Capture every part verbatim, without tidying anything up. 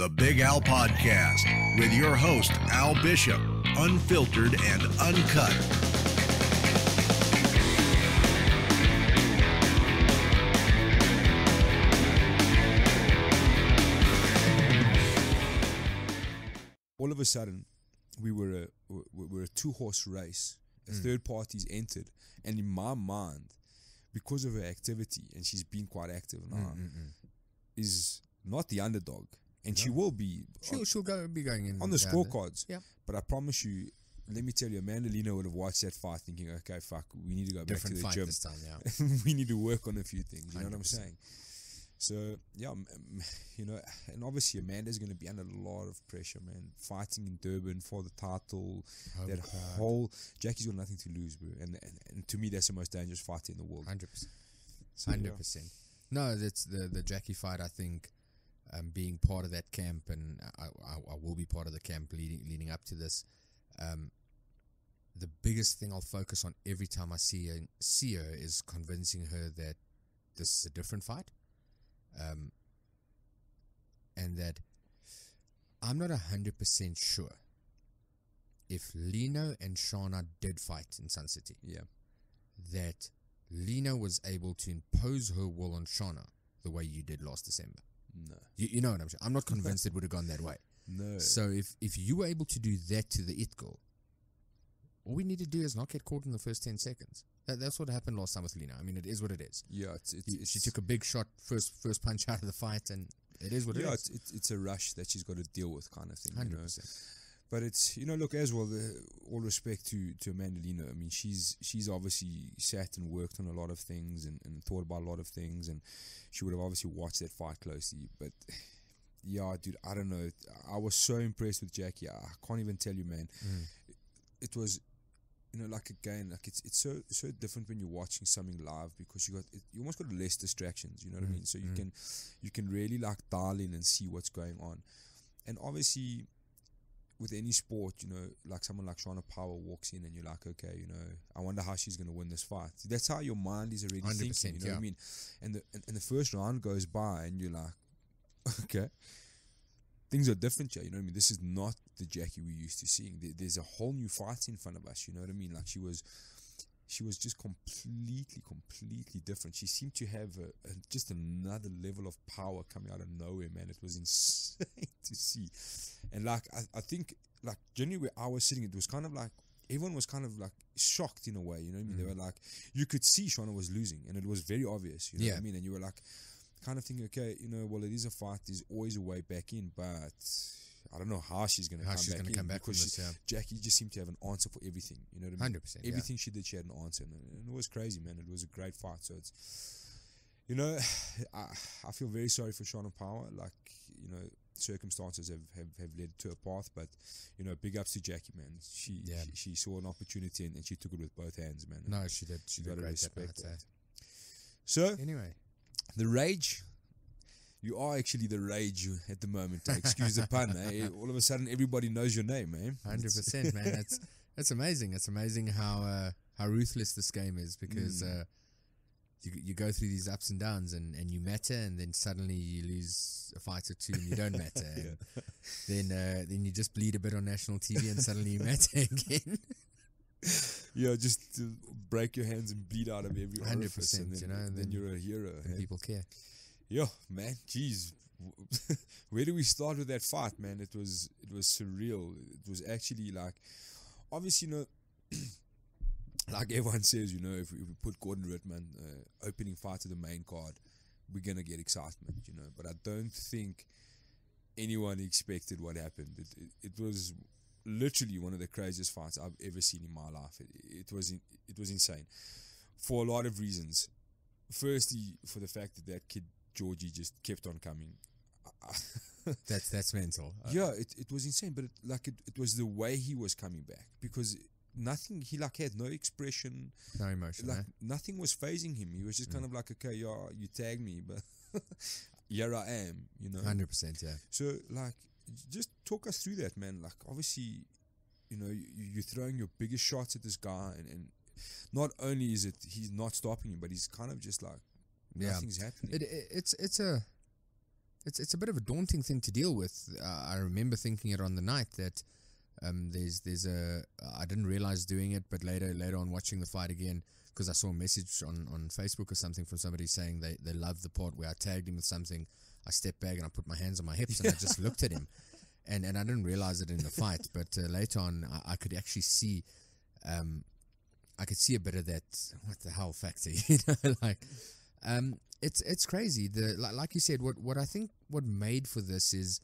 The Big Al Podcast with your host, Al Bishop, unfiltered and uncut. All of a sudden, we were a we were a two-horse race. A Mm. third party's entered, and in my mind, because of her activity, and she's been quite active now, Mm-mm-mm. is not the underdog, and No. she will be She'll, on, she'll go be going in on the down scorecards. there. Yeah. But I promise you, let me tell you, Amanda Lina would have watched that fight thinking, okay, fuck, we need to go Different back fight to the this time, yeah. gym. We need to work on a few things. You know what I'm one hundred percent. saying? So yeah, m- m- you know, and obviously Amanda's going to be under a lot of pressure, man. Fighting in Durban for the title, Home that crowd. whole Jackie's got nothing to lose, bro. And, and and to me, that's the most dangerous fighter in the world. Hundred percent. So, yeah. Hundred percent. No, that's the the Jackie fight. I think um, being part of that camp, and I, I, I will be part of the camp leading leading up to this. Um, the biggest thing I'll focus on every time I see her, see her is convincing her that this is a different fight, um, and that I'm not a hundred percent sure if Lino and Shauna did fight in Sun City, Yeah, that Lino was able to impose her will on Shauna the way you did last December. no, You, you know what I'm saying? I'm not convinced it would have gone that way. no. So if, if you were able to do that to the It Girl, all we need to do is not get caught in the first ten seconds. That, that's what happened last time with Lino. I mean, it is what it is. yeah, it's, it's, She, it's she took a big shot, first first punch out of the fight, and it is what yeah, it it's, is. it's it's a rush that she's got to deal with, kind of thing. You Hundred know? percent. But it's, you know, look, as well, the, all respect to, to Amanda Lina. I mean, she's she's obviously sat and worked on a lot of things and, and thought about a lot of things, and she would have obviously watched that fight closely. But, yeah, dude, I don't know. I was so impressed with Jackie. I can't even tell you, man. Mm. It was, you know, like, again, like it's it's so so different when you're watching something live because you got it, you almost got less distractions, you know what I Mm, mean? So you mm. can you can really, like, dial in and see what's going on. And obviously, with any sport, you know, like someone like Shauna Power walks in and you're like, okay, you know, I wonder how she's going to win this fight. That's how your mind is already one hundred thinking, percent, you know what I yeah. mean? And the, and, and the first round goes by and you're like, okay, things are different here, you know what I mean? This is not the Jackie we used to seeing. There, there's a whole new fight in front of us, you know what I mean? Like she was... She was just completely, completely different. She seemed to have a, a, just another level of power coming out of nowhere, man. It was insane to see. And, like, I, I think, like, generally where I was sitting, it was kind of like, everyone was kind of, like, shocked in a way, you know what I mean? Mm. They were like, you could see Shauna was losing, and it was very obvious, you know Yeah. what I mean? And you were, like, kind of thinking, okay, you know, well, it is a fight. There's always a way back in, but... I don't know how she's going to How come she's back gonna in come back because from she, this, yeah. Jackie just seemed to have an answer for everything. You know what I mean? Hundred percent. Yeah. Everything she did, she had an answer, and, and it was crazy, man. It was a great fight. So it's, you know, I, I feel very sorry for Shauna Power. Like, you know, circumstances have, have, have led to a path, but you know, big ups to Jackie, man. She Yeah. she, she saw an opportunity and, and she took it with both hands, man. No, she did. She You did gotta great that night. respect eh? that. So Anyway, the rage. You are actually the rage at the moment. Eh? Excuse the pun. Eh? All of a sudden, everybody knows your name, man. hundred percent, man. That's that's amazing. It's amazing how uh, how ruthless this game is because Mm. uh, you you go through these ups and downs, and, and you matter, and then suddenly you lose a fight or two, and you don't matter. And then uh, then you just bleed a bit on national T V, and suddenly you matter again. Yeah, just to break your hands and bleed out of every one hundred orifice, and percent, then, you know, and then then- you're a hero. And eh? people care. Yeah, man, jeez, where do we start with that fight, man? It was it was surreal. It was actually like, obviously, you know, like everyone says, you know, if we, if we put Gordon Roodman uh, opening fight to the main card, we're gonna get excitement, you know. But I don't think anyone expected what happened. It it, it was literally one of the craziest fights I've ever seen in my life. It, it was in, it was insane for a lot of reasons. Firstly, for the fact that that kid Georgie just kept on coming. That's that's mental. Uh, Yeah, it, it was insane, but it, like it, it was the way he was coming back because nothing, he like had no expression, no emotion. like eh? nothing was phasing him. He was just kind Mm. of like, okay, yeah, you tagged me, but here I am, you know. Hundred percent. Yeah. So like, just talk us through that, man. Like obviously, you know, you, you're throwing your biggest shots at this guy, and, and not only is it he's not stopping him, but he's kind of just like Yeah. nothing's happening. It, it it's it's a it's it's a bit of a daunting thing to deal with. Uh, I remember thinking it on the night that um, there's there's a I didn't realize doing it, but later later on watching the fight again, because I saw a message on, on Facebook or something from somebody saying they they loved the part where I tagged him with something. I stepped back and I put my hands on my hips and I just looked at him, and and I didn't realize it in the fight, but uh, later on I, I could actually see. Um, I could see a bit of that what the hell factor, you know, like um, it's it's crazy. The like, like you said, what what I think what made for this is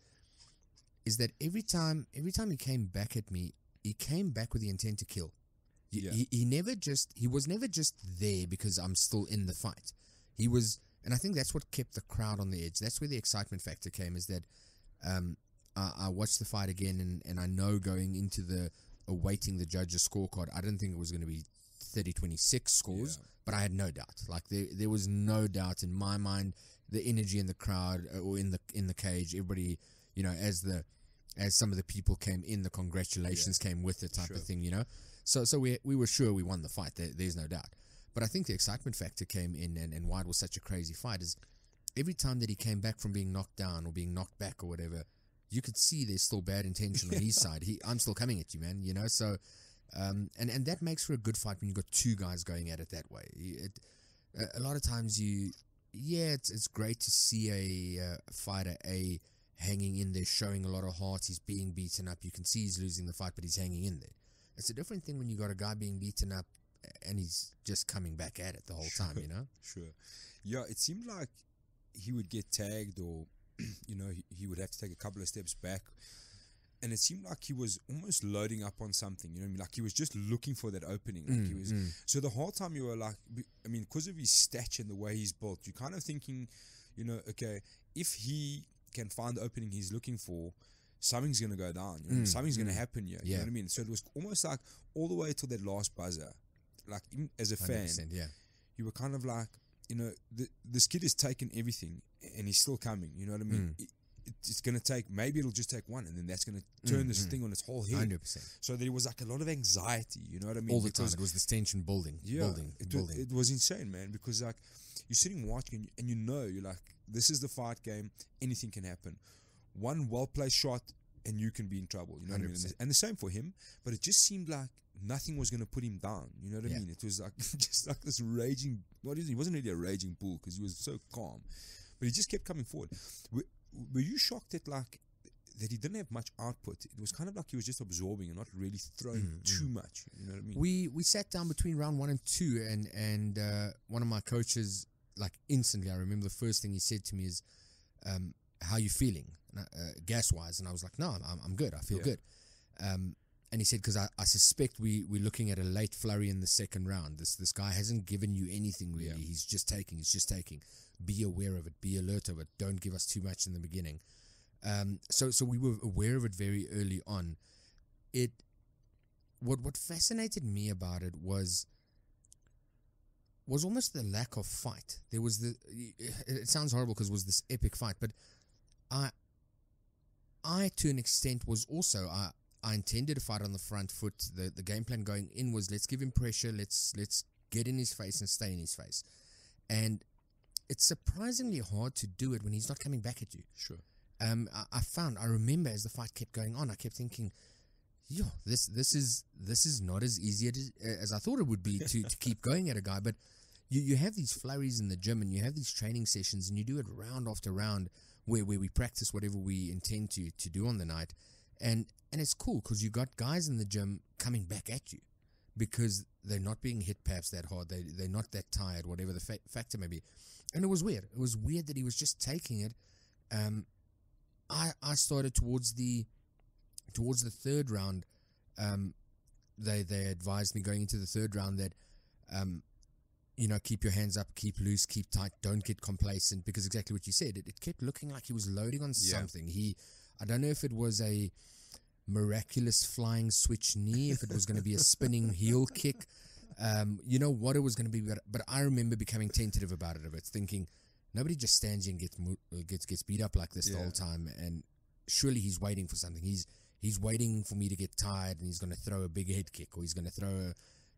is that every time every time he came back at me, he came back with the intent to kill. He, Yeah. he, he never just he was never just there because I'm still in the fight. He was, and I think that's what kept the crowd on the edge. That's where the excitement factor came. Is that um, I, I watched the fight again, and, and I know going into the awaiting the judge's scorecard, I didn't think it was going to be thirty twenty-six scores, Yeah. but I had no doubt. Like there, there was no doubt in my mind. The energy in the crowd uh, or in the in the cage, everybody, you know, as the as some of the people came in, the congratulations Yeah. came with it, type Sure. of thing, you know. So, so we we were sure we won the fight. There, there's no doubt. But I think the excitement factor came in, and, and why it was such a crazy fight is every time that he came back from being knocked down or being knocked back or whatever, you could see there's still bad intention on his side. He, I'm still coming at you, man. You know, so. Um, and, and that makes for a good fight when you've got two guys going at it that way. It, a lot of times you, yeah, it's it's great to see a uh, fighter A hanging in there, showing a lot of heart. He's being beaten up. You can see he's losing the fight, but he's hanging in there. It's a different thing when you got a guy being beaten up and he's just coming back at it the whole Sure. time, you know? Sure. Yeah, it seemed like he would get tagged, or you know, he, he would have to take a couple of steps back. And it seemed like he was almost loading up on something, you know what I mean? Like he was just looking for that opening. Like Mm, he was. mm. So the whole time you were like, I mean, because of his stature and the way he's built, you're kind of thinking, you know, okay, if he can find the opening he's looking for, something's going to go down. You know? Mm, Something's going mm. to happen here. You Yeah. know what I mean? So it was almost like all the way till that last buzzer. Like even as a one hundred fan, percent, yeah. you were kind of like, you know, th- this kid has taken everything and he's still coming. You know what I mean? Mm. It, it, it's going to take, maybe it'll just take one, and then that's going to turn Mm, this mm. thing on its whole one head. hundred percent. So there was like a lot of anxiety, you know what I mean? All the time. Because- It was this tension building, yeah, building, it, was, building. it was insane, man, because like you're sitting watching and you, and you know, you're like, this is the fight game, anything can happen. One well-placed shot and you can be in trouble, you know what I mean? And the, one hundred percent. and the same for him, but it just seemed like nothing was going to put him down, you know what I Yeah. mean? It was like just like this raging, not even, he wasn't really a raging bull because he was so calm, but he just kept coming forward. Were, were you shocked that like that he didn't have much output? It was kind of like he was just absorbing and not really throwing Mm, too much, you know what I mean? We we sat down between round one and two, and and uh, one of my coaches, like instantly, I remember the first thing he said to me is, um, "How you feeling, uh, gas wise?" And I was like, "No, I'm I'm good. I feel Yeah. good." Um, and he said, "Because I, I suspect we we're looking at a late flurry in the second round. This this guy hasn't given you anything really. Yeah. He's just taking. He's just taking. Be aware of it. Be alert of it. Don't give us too much in the beginning." Um, so so we were aware of it very early on. It what what fascinated me about it was was almost the lack of fight. There was the it, it sounds horrible because it was this epic fight, but I I to an extent was also I I intended to fight on the front foot. The the game plan going in was let's give him pressure, let's let's get in his face and stay in his face. And it's surprisingly hard to do it when he's not coming back at you. Sure. Um, I, I found I remember as the fight kept going on, I kept thinking, yo, this this is this is not as easy as, as I thought it would be to, to keep going at a guy. But you, you have these flurries in the gym and you have these training sessions and you do it round after round where, where we practice whatever we intend to to do on the night. And and it's cool because you got guys in the gym coming back at you because they're not being hit perhaps that hard. They, they're not that tired, whatever the fa- factor may be. And it was weird. It was weird that he was just taking it. Um, I I started towards the towards the third round. Um, they they advised me going into the third round that, um, you know, keep your hands up, keep loose, keep tight, don't get complacent, because exactly what you said. It, it kept looking like he was loading on Yeah. something. He, I don't know if it was a miraculous flying switch knee, if it was going to be a spinning heel kick. Um, you know what it was going to be, but, but I remember becoming tentative about it a bit, thinking nobody just stands here and gets mo- uh, gets gets beat up like this the Yeah. whole time, and surely he's waiting for something. He's he's waiting for me to get tired, and he's going to throw a big head kick, or he's going to throw a,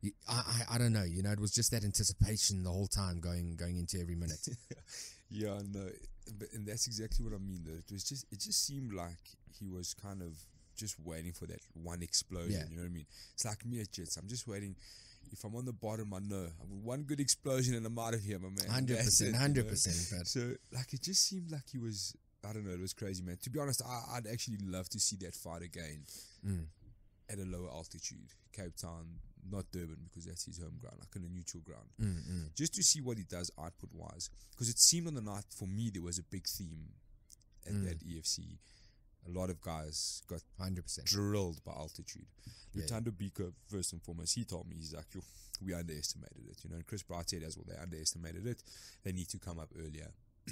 You, I, I I don't know. You know, it was just that anticipation the whole time, going going into every minute. Yeah, no, but and that's exactly what I mean. Though it was just, it just seemed like he was kind of just waiting for that one explosion. Yeah. You know what I mean? It's like me at Jets. I'm just waiting. If I'm on the bottom, I know I want one good explosion and I'm out of here, my man. Hundred percent, hundred percent. So like, it just seemed like he was. I don't know. It was crazy, man. To be honest, I, I'd actually love to see that fight again Mm. at a lower altitude, Cape Town, not Durban, because that's his home ground, like on a neutral ground. Mm, mm. Just to see what he does output-wise. Because it seemed on the night, for me, there was a big theme at Mm. that E F C. A lot of guys got Hundred percent. drilled by altitude. Yeah, Lutando Biko, first and foremost, he told me, he's like, "Yo, we underestimated it." You know, and Chris Bright said as well, they underestimated it. They need to come up earlier.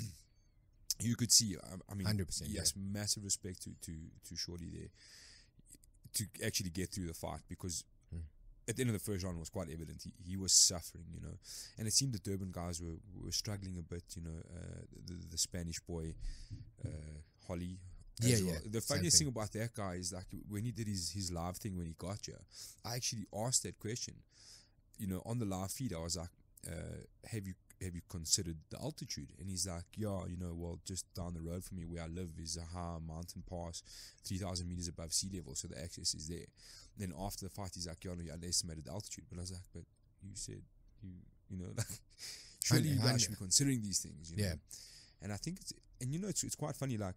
You could see, I, I mean, Hundred percent. yes, massive respect to, to, to Shorty there to actually get through the fight, because Mm. at the end of the first round it was quite evident he, he was suffering, you know, and it seemed the Durban guys were, were struggling a bit, you know, uh, the, the Spanish boy, uh, Holly. as Yeah, well. yeah, The same funniest thing thing. about that guy is like when he did his, his live thing when he got here, I actually asked that question, you know, on the live feed. I was like, uh, have you have you considered the altitude? And he's like, yeah, you know, well, just down the road from me where I live is a high mountain pass, three thousand meters above sea level, so the access is there. Then after the fight, he's like, yeah, no, you underestimated the altitude. But I was like, but you said, you you know, like, surely you guys should be considering these things, you know? Yeah. And I think it's, and you know, it's, it's quite funny, like,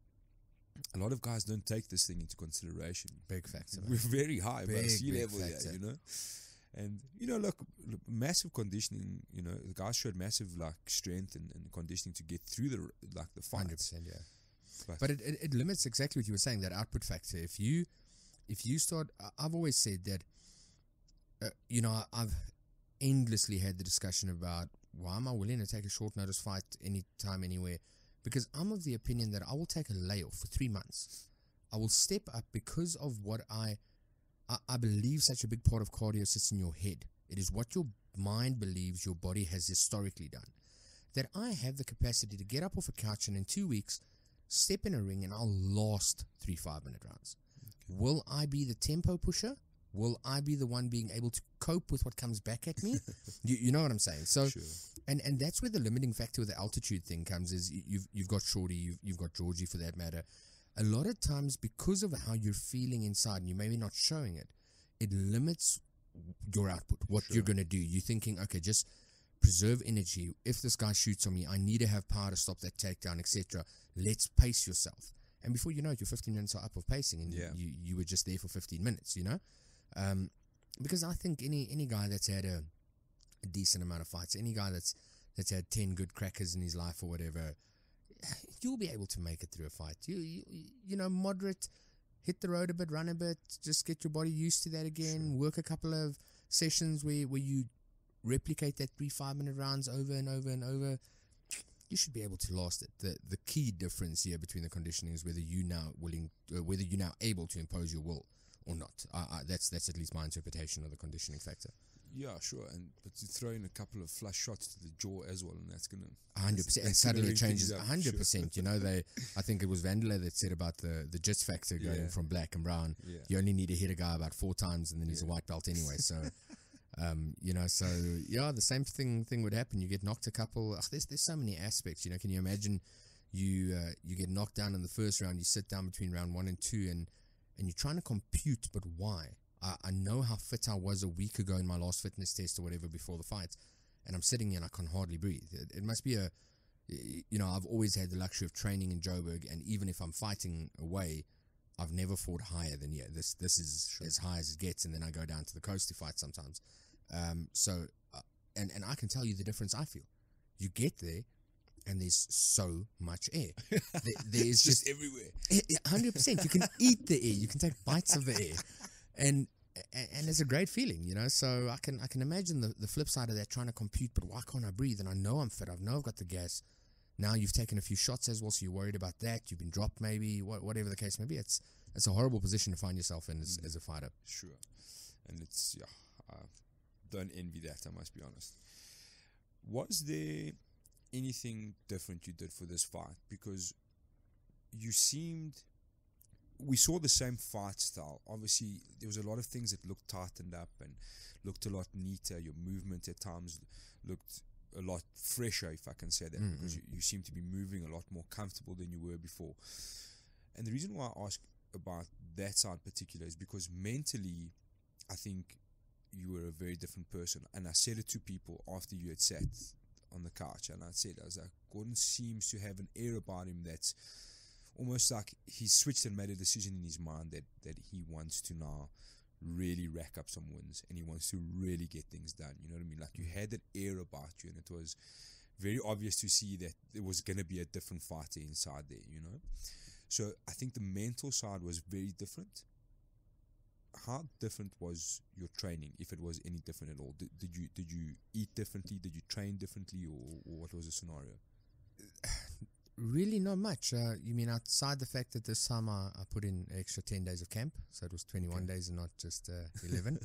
a lot of guys don't take this thing into consideration. Big factor. man. We're very high above Big, sea big level here, factor. you know? And, you know, look, look, massive conditioning, you know, the guys showed massive, like, strength and, and conditioning to get through the, like, the Hundred fights. percent. Yeah. But, But it, it, it limits exactly what you were saying, that output factor. If you if you start, I- I've always said that, uh, you know, I, I've endlessly had the discussion about why am I willing to take a short notice fight anytime, anywhere? Because I'm of the opinion that I will take a layoff for three months. I will step up because of what I, I, I believe such a big part of cardio sits in your head. It is what your mind believes your body has historically done. That I have the capacity to get up off a couch and in two weeks, step in a ring and I'll last three five-minute rounds. Okay. Will I be the tempo pusher? Will I be the one being able to cope with what comes back at me? you, you know what I'm saying? So, sure. and, and that's where the limiting factor with the altitude thing comes, is you've, you've got Shorty, you've, you've got Georgie for that matter. A lot of times, because of how you're feeling inside and you're maybe not showing it, it limits your output, what Sure. you're going to do. You're thinking, okay, just preserve energy. If this guy shoots on me, I need to have power to stop that takedown, et cetera. Let's pace yourself. And before you know it, your fifteen minutes are up of pacing, and Yeah. you, you were just there for fifteen minutes, you know? Um, because I think any any guy that's had a, a decent amount of fights, any guy that's that's had ten good crackers in his life or whatever, you'll be able to make it through a fight. You you, you know, moderate, hit the road a bit, run a bit, just get your body used to that again, Sure. work a couple of sessions where, where you replicate that three five minute rounds over and over and over. You should be able to last it. The the key difference here between the conditioning is whether you now willing, uh, whether you're now able to impose your will or not. I, I, that's that's at least my interpretation of the conditioning factor. Yeah, sure. And but to throw in a couple of flush shots to the jaw as well, and that's gonna hundred percent, and that's gonna suddenly it ring things changes up, hundred percent. You know, they. I think it was Vandela that said about the the jits factor going Yeah. from black and brown. Yeah. You only need to hit a guy about four times, and then he's a Yeah. white belt anyway. So. Um, you know, so yeah, the same thing thing would happen. You get knocked a couple. Ugh, there's there's so many aspects. You know, can you imagine you uh, you get knocked down in the first round? You sit down between round one and two, and and you're trying to compute, but why? I, I know how fit I was a week ago in my last fitness test or whatever before the fight, and I'm sitting here and I can hardly breathe. It, it must be a, you know, I've always had the luxury of training in Joburg, and even if I'm fighting away, I've never fought higher than here. This this is Sure. as high as it gets, and then I go down to the coast to fight sometimes. Um, so, uh, and and I can tell you the difference I feel. You get there, and there's so much air. There, there is just, just everywhere. hundred percent. You can eat the air. You can take bites of the air, and and, and it's a great feeling, you know. So I can I can imagine the, the flip side of that, trying to compute. But why can't I breathe? And I know I'm fit. I know I've got the gas. Now you've taken a few shots as well, so you're worried about that. You've been dropped, maybe. What, whatever the case may be. It's it's a horrible position to find yourself in as, Mm. as a fighter. Sure. And it's, yeah, I don't envy that, I must be honest. Was there anything different you did for this fight? Because you seemed we saw the same fight style. Obviously, there was a lot of things that looked tightened up and looked a lot neater. Your movement at times looked a lot fresher, if I can say that, Mm-hmm. because you, you seem to be moving a lot more comfortable than you were before. And the reason why I ask about that side in particular is because mentally, I think you were a very different person. And I said it to people after you had sat on the couch, and I said, I was like, Gordon seems to have an air about him that's almost like he switched and made a decision in his mind that, that he wants to now really rack up some wins and he wants to really get things done. You know what I mean? Like, you had that air about you, and it was very obvious to see that there was going to be a different fighter inside there, you know? So I think the mental side was very different. How different was your training, if it was any different at all? Did, did you did you eat differently? Did you train differently, or, or what was the scenario? Really not much. Uh, you mean outside the fact that this time I, I put in an extra ten days of camp, so it was twenty-one Okay. days and not just uh, eleven.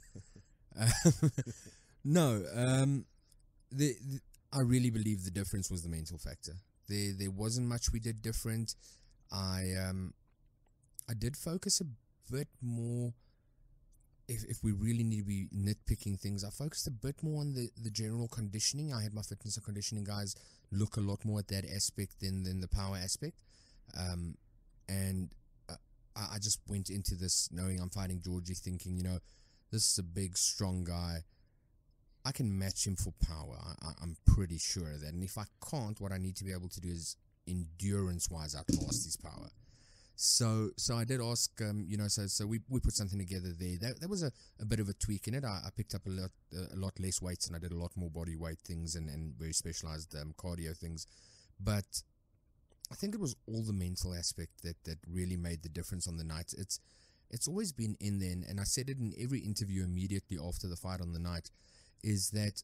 um, no, um, the, the, I really believe the difference was the mental factor. There, there wasn't much we did different. I, um, I did focus a bit more. If, if we really need to be nitpicking things, I focused a bit more on the, the general conditioning. I had my fitness and conditioning guys look a lot more at that aspect than, than the power aspect. Um, and uh, I, I just went into this knowing I'm fighting Georgie, thinking, you know, this is a big, strong guy. I can match him for power. I, I, I'm pretty sure of that. And if I can't, what I need to be able to do is endurance-wise outlast his power. So, so I did ask, um, you know, so so we, we put something together there. That, that was a, a bit of a tweak in it. I, I picked up a lot a lot less weights, and I did a lot more body weight things and, and very specialized um, cardio things. But I think it was all the mental aspect that, that really made the difference on the night. It's it's always been in there, and I said it in every interview immediately after the fight on the night, is that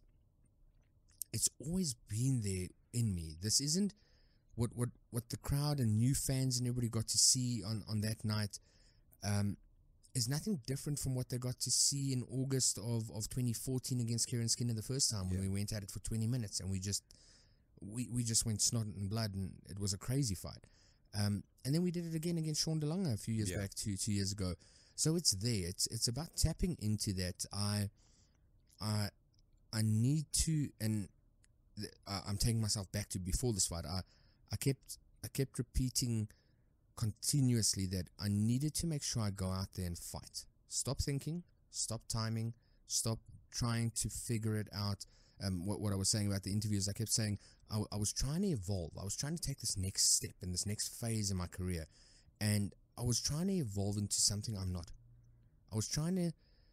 it's always been there in me. This isn't What, what what the crowd and new fans and everybody got to see on, on that night um, is nothing different from what they got to see in August of, of twenty fourteen against Kieran Skinner the first time, when Yeah. we went at it for twenty minutes and we just we, we just went snot and blood, and it was a crazy fight. Um, and then we did it again against Sean DeLonge a few years Yeah. back, two two years ago. So it's there. It's it's about tapping into that. I I I need to, and th- I- I'm taking myself back to before this fight. I I kept I kept repeating continuously that I needed to make sure I go out there and fight. Stop thinking, stop timing, stop trying to figure it out. Um, what, what I was saying about the interviews, I kept saying I, I was trying to evolve. I was trying to take this next step in this next phase in my career. And I was trying to evolve into something I'm not. I was trying to...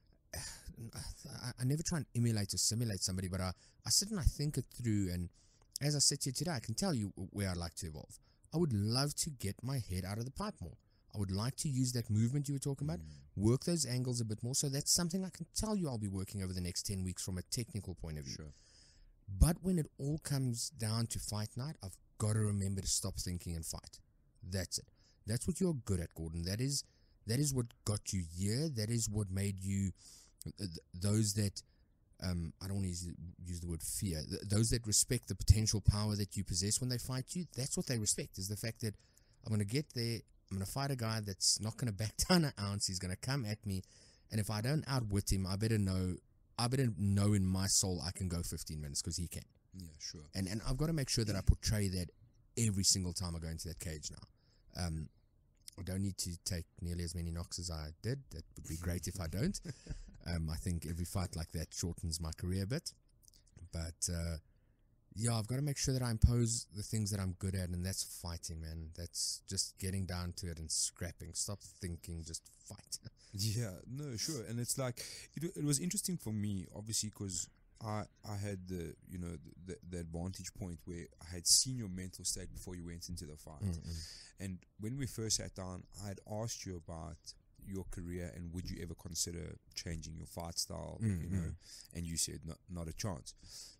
I, I never try and emulate or simulate somebody, but I, I sit and I think it through, and as I sit here today, I can tell you where I'd like to evolve. I would love to get my head out of the pipe more. I would like to use that movement you were talking about, work those angles a bit more. So that's something I can tell you I'll be working over the next ten weeks from a technical point of view. Sure. But when it all comes down to fight night, I've got to remember to stop thinking and fight. That's it. That's what you're good at, Gordon. That is that is what got you here. That is what made you uh, those that um, I don't want to use, use the word fear. Th- those that respect the potential power that you possess when they fight you. That's what they respect, is the fact that I'm going to get there. I'm going to fight a guy that's not going to back down an ounce. He's going to come at me, and if I don't outwit him, I better know. I better know in my soul I can go fifteen minutes because he can. Yeah, sure. And and I've got to make sure that I portray that every single time I go into that cage now. Um, I don't need to take nearly as many knocks as I did. That would be great if I don't. Um, I think every fight like that shortens my career a bit. But uh, yeah, I've got to make sure that I impose the things that I'm good at, and that's fighting, man. That's just getting down to it and scrapping. Stop thinking, just fight. Yeah, no, sure. And it's like, it, it was interesting for me, obviously, because I, I had the, you know, the, the advantage point where I had seen your mental state before you went into the fight. Mm-mm. And when we first sat down, I had asked you about your career and would you ever consider changing your fight style, Mm, you know, mm. and you said not, not a chance.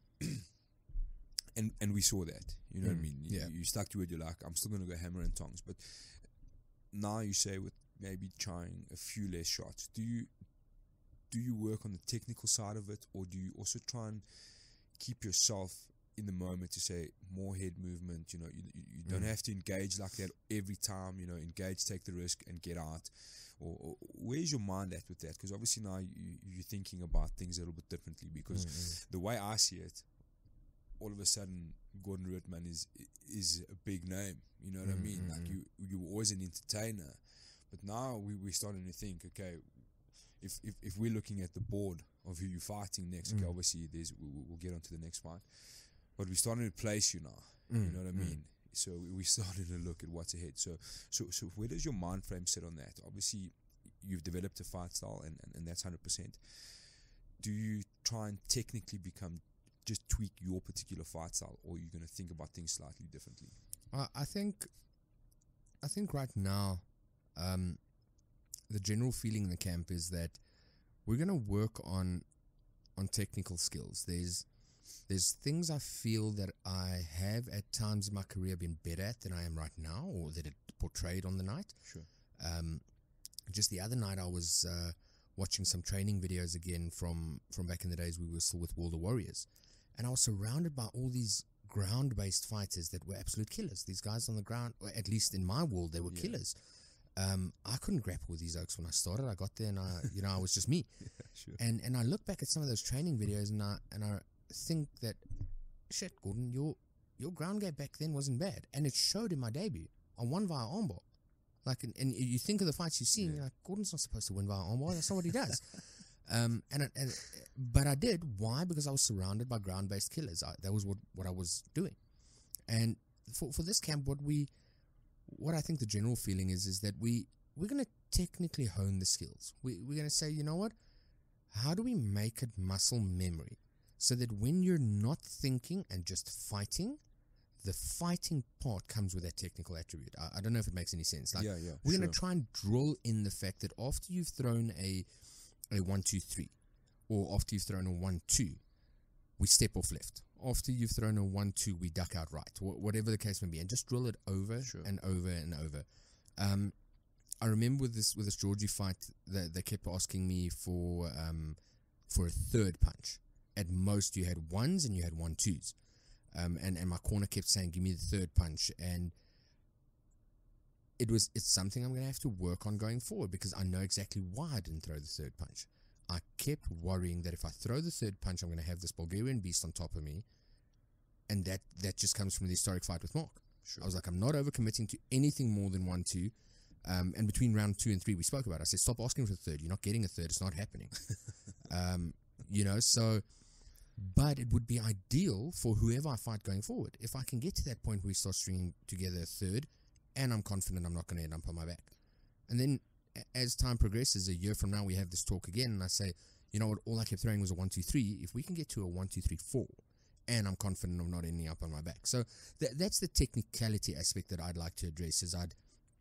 and and we saw that, you know what I Mm, mean? You, yeah. you stuck to it, you're like, I'm still going to go hammer and tongs. But now you say with maybe trying a few less shots, do you do you work on the technical side of it, or do you also try and keep yourself in the moment to say more head movement. You know, you, you, you don't Mm. have to engage like that every time. You know, engage, take the risk, and get out. Or, or where's your mind at with that? Because obviously now you, you're thinking about things a little bit differently. Because Mm-hmm. the way I see it, all of a sudden Gordon Roodman is is a big name. You know what I mean? Like you you were always an entertainer, but now we we're starting to think, okay, if if, if we're looking at the board of who you're fighting next, okay, Mm. obviously there's we, we'll get on to the next fight, but we're starting to place you now. Mm. You know what I Mm. mean? So we- we're starting to look at what's ahead. So so so where does your mind frame sit on that? Obviously, you've developed a fight style, and and, and that's one hundred percent. Do you try and technically become just tweak your particular fight style, or are you going to think about things slightly differently? I I think, I think right now, um, the general feeling in the camp is that we're going to work on on technical skills. There's there's things I feel that I have at times in my career been better at than I am right now, or that it portrayed on the night. Sure. Um, just the other night, I was uh, watching some training videos again from from back in the days we were still with World of Warriors, and I was surrounded by all these ground-based fighters that were absolute killers. These guys on the ground, or at least in my world, they were Yeah. killers. Um, I couldn't grapple with these oaks when I started. I got there and I, you know, I was just me. Yeah, sure. And and I look back at some of those training videos and I and I think that, shit, Gordon, your your ground game back then wasn't bad, and it showed in my debut. I won via armbar. Like, and, and you think of the fights you've seen, Yeah. you're like, Gordon's not supposed to win via armbar. That's not what he does. um, and, it- and but I did. Why? Because I was surrounded by ground-based killers. I, that was what, what I was doing. And for for this camp, what we, what I think the general feeling is, is that we we're gonna technically hone the skills. We we're gonna say, you know what? How do we make it muscle memory, so that when you're not thinking and just fighting, the fighting part comes with that technical attribute. I, I don't know if it makes any sense. Like, yeah, yeah. we're sure. going to try and drill in the fact that after you've thrown a a one two three, or after you've thrown a one two, we step off left. After you've thrown a one two, we duck out right. Wh- whatever the case may be, and just drill it over Sure. and over and over. Um, I remember with this with this Georgie fight, they, they kept asking me for um, for a third punch. At most, you had ones and you had one twos. Um, and, and my corner kept saying, give me the third punch. And it was it's something I'm going to have to work on going forward, because I know exactly why I didn't throw the third punch. I kept worrying that if I throw the third punch, I'm going to have this Bulgarian beast on top of me. And that, that just comes from the historic fight with Mark. Sure. I was like, I'm not overcommitting to anything more than one, two. Um, and between round two and three, we spoke about it. I said, stop asking for a third. You're not getting a third. It's not happening. um, you know, so... But it would be ideal for whoever I fight going forward if I can get to that point where we start stringing together a third, and I'm confident I'm not going to end up on my back. And then a- as time progresses, a year from now, we have this talk again, and I say, you know what, all I kept throwing was a one two three. If we can get to a one two three four, and I'm confident of not ending up on my back. So th- that's the technicality aspect that I'd like to address, is I'd,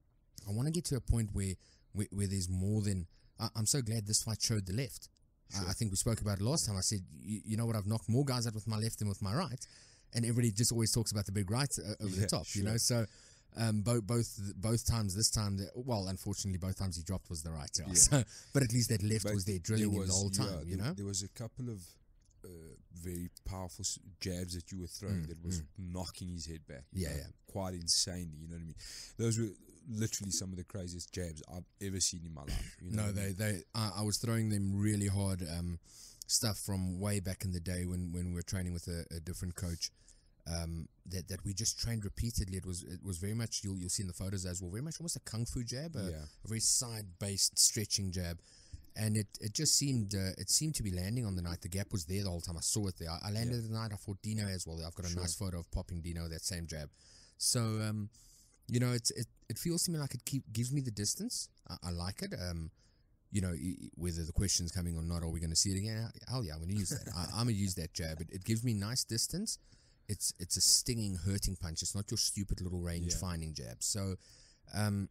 I want to get to a point where, where, where there's more than... I- I'm so glad this fight showed the left. Sure. I I think we spoke about it last time. I said, you, you know what, I've knocked more guys out with my left than with my right, and everybody just always talks about the big right uh, over Yeah, the top, you know. sure. So um, both both both times, this time, the, well, unfortunately, both times he dropped was the right. Yeah. Yeah. So, but at least that left But was there drilling there him the whole yeah, time, you there, know. There was a couple of uh, very powerful s- jabs that you were throwing Mm, that was mm. knocking his head back. Yeah, like, yeah. Quite insanely, you know what I mean? Those were literally some of the craziest jabs I've ever seen in my life. You know No, what I they mean? they I, I was throwing them really hard. Um, stuff from way back in the day when, when we were training with a, a different coach. Um, that that we just trained repeatedly. It was it was very much, you'll you'll see in the photos as well, very much almost a kung fu jab, a, Yeah. a very side based stretching jab, and it, it just seemed uh, it seemed to be landing on the night. The gap was there the whole time. I saw it there. I, I landed Yeah. the night. I fought Dino as well. I've got a Sure. nice photo of popping Dino that same jab. So um, you know, it's it, it feels to me like it keep gives me the distance. I, I like it. Um, you know, y- y- whether the question's coming or not, are we going to see it again? Hell yeah, I'm going to use that. I, I'm going to use that jab. It, it gives me nice distance. It's it's a stinging, hurting punch. It's not your stupid little range Yeah. finding jab. So, um,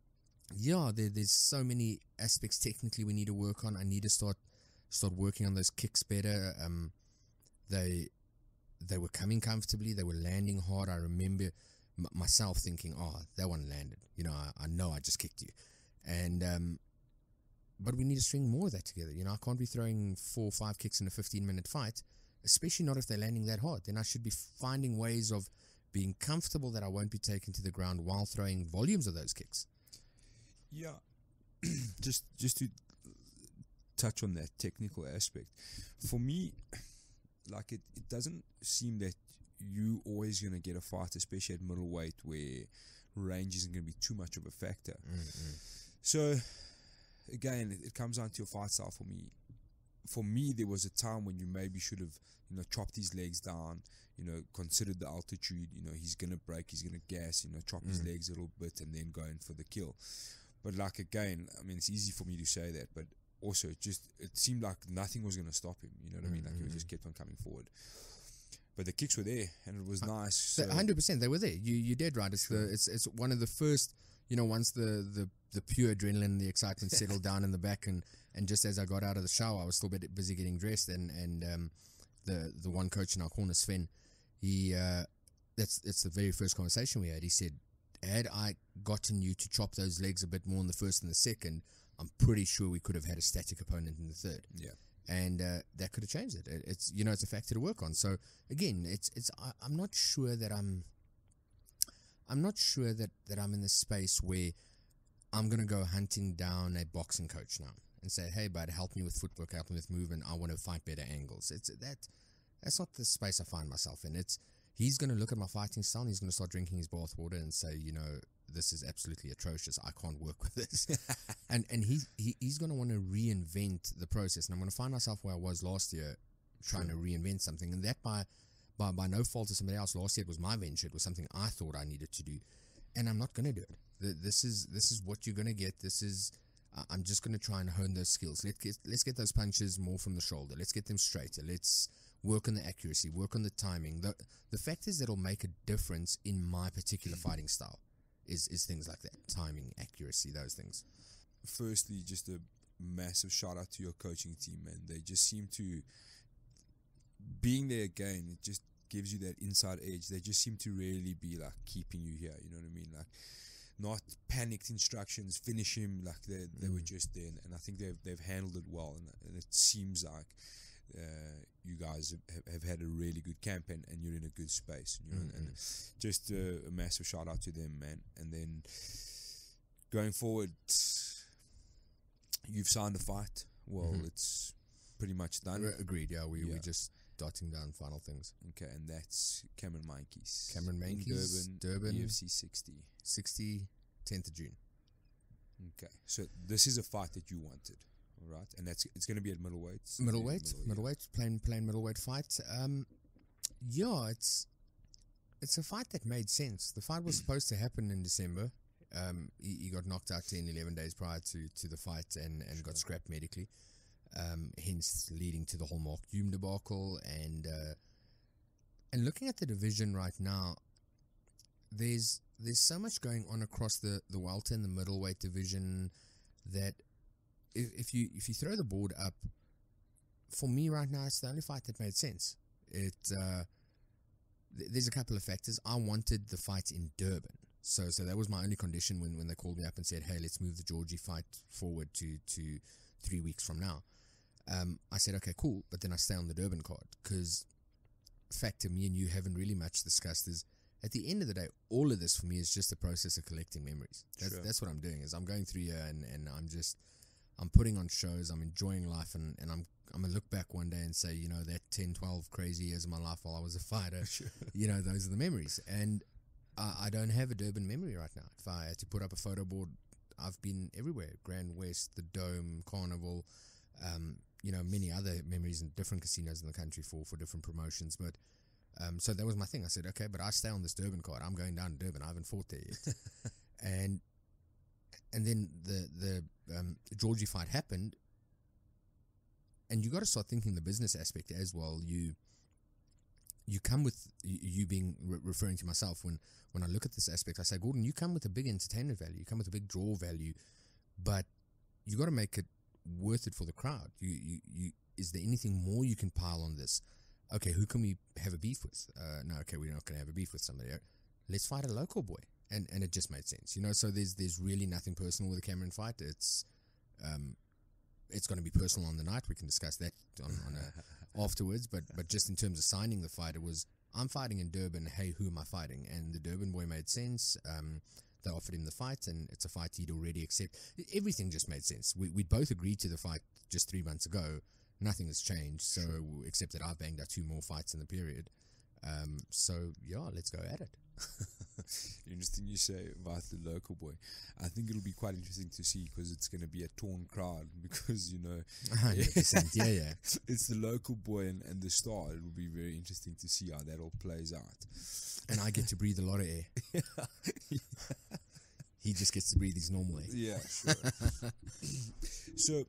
yeah, there, there's so many aspects technically we need to work on. I need to start start working on those kicks better. Um, they they were coming comfortably. They were landing hard. I remember m- myself thinking, "Oh, that one landed." You know, I, I know I just kicked you, and um, but we need to string more of that together. You know, I can't be throwing four or five kicks in a fifteen minute fight especially not if they're landing that hard. Then I should be finding ways of being comfortable that I won't be taken to the ground while throwing volumes of those kicks. Yeah, just just to touch on that technical aspect, for me, like it, it doesn't seem that you always going to get a fight, especially at middleweight, where range isn't going to be too much of a factor. Mm-hmm. So again, it, it comes down to your fight style. For me, for me, there was a time when you maybe should have, you know, chopped his legs down, you know, considered the altitude, you know, he's going to break, he's going to gas, you know, chop mm. his legs a little bit and then go in for the kill. But like, again, I mean, it's easy for me to say that, but also it just, it seemed like nothing was going to stop him, you know what mm-hmm. I mean? Like, he just kept on coming forward. But the kicks were there, and it was nice. So. one hundred percent, they were there. You you did right. It's sure. the it's it's one of the first, you know, once the, the, the pure adrenaline, the excitement settled down in the back, and, and just as I got out of the shower, I was still bit busy getting dressed, and and um, the the one coach in our corner, Sven, he uh, that's it's the very first conversation we had. He said, had I gotten you to chop those legs a bit more in the first and the second, I'm pretty sure we could have had a static opponent in the third. Yeah. And uh, that could have changed it. it. It's you know it's a factor to work on. So again, it's it's I, I'm not sure that I'm I'm not sure that, that I'm in the space where I'm gonna go hunting down a boxing coach now and say, hey, bud, help me with footwork, help me with movement. I want to fight better angles. It's that that's not the space I find myself in. It's he's gonna look at my fighting style and he's gonna start drinking his bath water and say, you know, this is absolutely atrocious. I can't work with this. and and he, he he's going to want to reinvent the process. And I'm going to find myself where I was last year trying sure. to reinvent something. And that by, by by no fault of somebody else. Last year it was my venture. It was something I thought I needed to do. And I'm not going to do it. This is this is what you're going to get. This is uh, I'm just going to try and hone those skills. Let's get, let's get those punches more from the shoulder. Let's get them straighter. Let's work on the accuracy. Work on the timing. The, the factors that will make a difference in my particular fighting style. Is, is things like that, timing, accuracy, those things. Firstly, just a massive shout out to your coaching team, man. They just seem to, being there again, it just gives you that inside edge. They just seem to really be like keeping you here, you know what I mean? Like, not panicked instructions, finish him, like they they mm. were just there. And, and I think they've, they've handled it well. And, and it seems like uh, you guys have, have had a really good camp and, and you're in a good space, you know, mm-hmm. and just uh, a massive shout out to them, man. And then going forward, you've signed a fight. Well, mm-hmm. it's pretty much done. Re- agreed. Yeah, we yeah. we just dotting down final things. Okay, and that's Cameron Mankis. Cameron Mankis, Durban, Durban, U F C sixty, sixty, tenth of June. Okay, so this is a fight that you wanted. Right, and that's it's going to be at middleweight. Middleweight, middleweight, middleweight, plain plain middleweight fight. Um, yeah, it's it's a fight that made sense. The fight was supposed to happen in December. Um, he, he got knocked out ten, eleven days prior to, to the fight and, and sure. got scrapped medically. Um, hence leading to the whole Mark Hume debacle. And uh, and looking at the division right now, there's there's so much going on across the the welter and the middleweight division that. If you if you throw the board up, for me right now, it's the only fight that made sense. It uh, th- there's a couple of factors. I wanted the fight in Durban, so so that was my only condition when, when they called me up and said, "Hey, let's move the Georgie fight forward to, to three weeks from now." Um, I said, "Okay, cool," but then I stay on the Durban card because factor me and you haven't really much discussed is at the end of the day, all of this for me is just a process of collecting memories. That's, sure. that's what I'm doing. Is I'm going through here and, and I'm just. I'm putting on shows, I'm enjoying life, and, and I'm I'm going to look back one day and say, you know, that ten, twelve crazy years of my life while I was a fighter, sure. you know, those are the memories. And I, I don't have a Durban memory right now. If I had to put up a photo board, I've been everywhere, Grand West, the Dome, Carnival, um, you know, many other memories in different casinos in the country for, for different promotions. But um, so that was my thing. I said, okay, but I stay on this Durban card. I'm going down to Durban. I haven't fought there yet. and And then the the um, Georgie fight happened, and you got to start thinking the business aspect as well. You you come with you, you being re- referring to myself when when I look at this aspect, I say, Gordon, you come with a big entertainment value, you come with a big draw value, but you got to make it worth it for the crowd. You you you is there anything more you can pile on this? Okay, who can we have a beef with? Uh, no, okay, we're not going to have a beef with somebody. Let's fight a local boy. And and it just made sense, you know. So there's there's really nothing personal with the Cameron fight. It's um, it's going to be personal on the night. We can discuss that on, on a, afterwards. But but just in terms of signing the fight, it was I'm fighting in Durban. Hey, who am I fighting? And the Durban boy made sense. Um, they offered him the fight, and it's a fight he'd already accepted. Everything just made sense. We we both agreed to the fight just three months ago. Nothing has changed. So except that I banged out two more fights in the period. Um, so yeah, let's go at it. Interesting you say about the local boy. I think it'll be quite interesting to see because it's going to be a torn crowd because, you know, one hundred percent, yeah, yeah. It's the local boy and, and the star. It will be very interesting to see how that all plays out. And I get to breathe a lot of air. yeah. He just gets to breathe his normal air. Yeah, sure. So,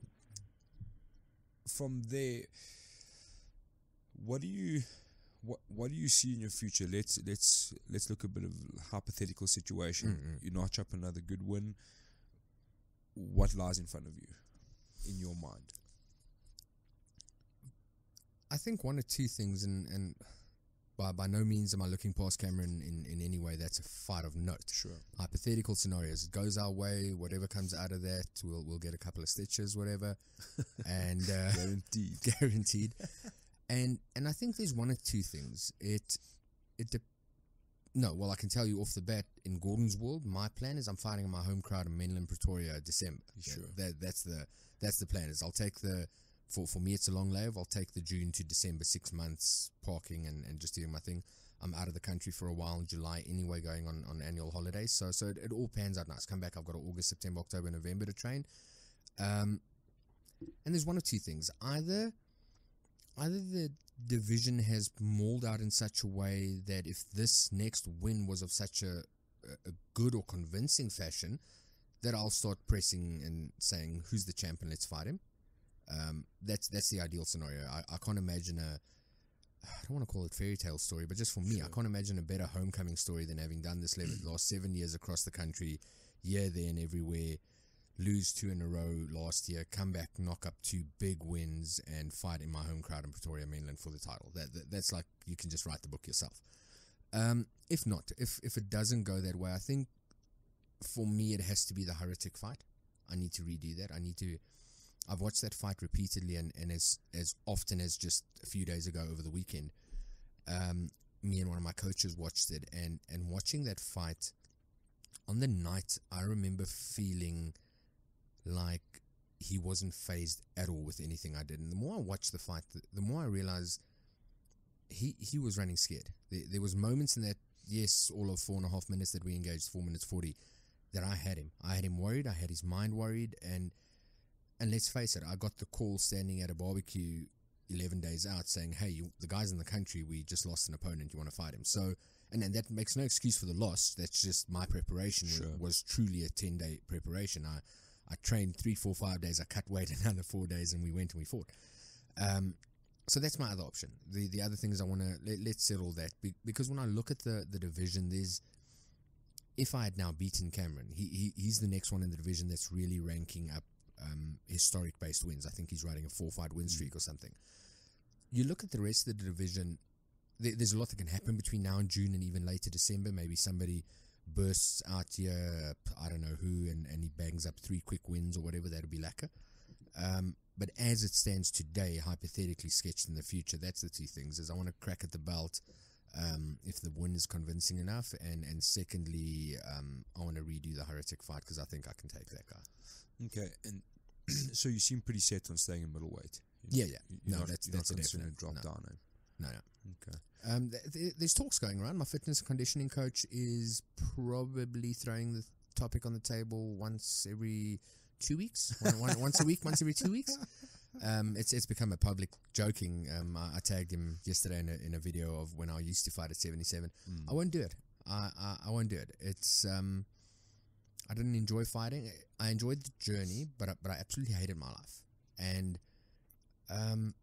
from there, what do you... What what do you see in your future? Let's let's let's look a bit of hypothetical situation. Mm-mm. You notch up another good win. What lies in front of you, in your mind? I think one or two things, and, and by by no means am I looking past Cameron in, in any way. That's a fight of note. Sure. Hypothetical scenarios. It goes our way. Whatever comes out of that, we'll we'll get a couple of stitches, whatever. and uh, Guaranteed. guaranteed. And and I think there's one or two things. It it de- no, well I can tell you off the bat, in Gordon's world, my plan is I'm fighting in my home crowd in Menlyn, Pretoria, December. Sure. That, that that's the that's the plan. Is I'll take the for for me it's a long layover. I'll take the June to December six months parking and, and just doing my thing. I'm out of the country for a while in July anyway, going on, on annual holidays. So so it, it all pans out nice. Come back, I've got August, September, October, November to train. Um, and there's one or two things. Either Either the division has mauled out in such a way that if this next win was of such a, a good or convincing fashion, that I'll start pressing and saying, who's the champion, let's fight him. Um, that's that's the ideal scenario. I, I can't imagine a, I don't want to call it fairy tale story, but just for me, Sure. I can't imagine a better homecoming story than having done this level, last seven years across the country, here, there, and everywhere. Lose two in a row last year, come back, knock up two big wins, and fight in my home crowd in Pretoria, Mainland for the title. That, that That's like, you can just write the book yourself. Um, if not, if if it doesn't go that way, I think for me it has to be the Heretic fight. I need to redo that. I need to... I've watched that fight repeatedly, and, and as, as often as just a few days ago over the weekend, um, me and one of my coaches watched it, and, and watching that fight, on the night, I remember feeling like he wasn't phased at all with anything I did. And the more I watched the fight, the, the more I realized he he was running scared. There, there was moments in that, yes, all of four and a half minutes that we engaged, four minutes forty, that I had him. I had him worried. I had his mind worried. And and let's face it, I got the call standing at a barbecue eleven days out saying, hey, you, the guy's in the country, we just lost an opponent, you want to fight him. So, and, and that makes no excuse for the loss. That's just my preparation Sure. was, was truly a ten-day preparation. I I trained three, four, five days. I cut weight another four days, and we went and we fought. Um, so that's my other option. The the other thing is I want to let, let's settle that be, because when I look at the, the division, there's if I had now beaten Cameron, he, he he's the next one in the division that's really ranking up um, historic based wins. I think he's riding a four fight win streak or something. You look at the rest of the division. There, there's a lot that can happen between now and June and even later December. Maybe somebody bursts out here, I don't know who, and, and he bangs up three quick wins or whatever, that'll be lacquer. Um, but as it stands today, hypothetically sketched in the future, that's the two things, is I want to crack at the belt um, if the win is convincing enough, and, and secondly, um, I want to redo the Heretic fight because I think I can take that guy. Okay, and so you seem pretty set on staying in middleweight. Yeah, yeah. You're No, not, that's- you're that's a not considering definite. drop No. down. Eh? No, no. Okay. Um, th- th- there's talks going around. My fitness and conditioning coach is probably throwing the topic on the table once every two weeks, one, one, once a week, once every two weeks. Um, it's it's become a public joking. Um, I, I tagged him yesterday in a, in a video of when I used to fight at seventy-seven. Mm. I won't do it. I, I I won't do it. It's um, I didn't enjoy fighting. I enjoyed the journey, but I, but I absolutely hated my life. And um,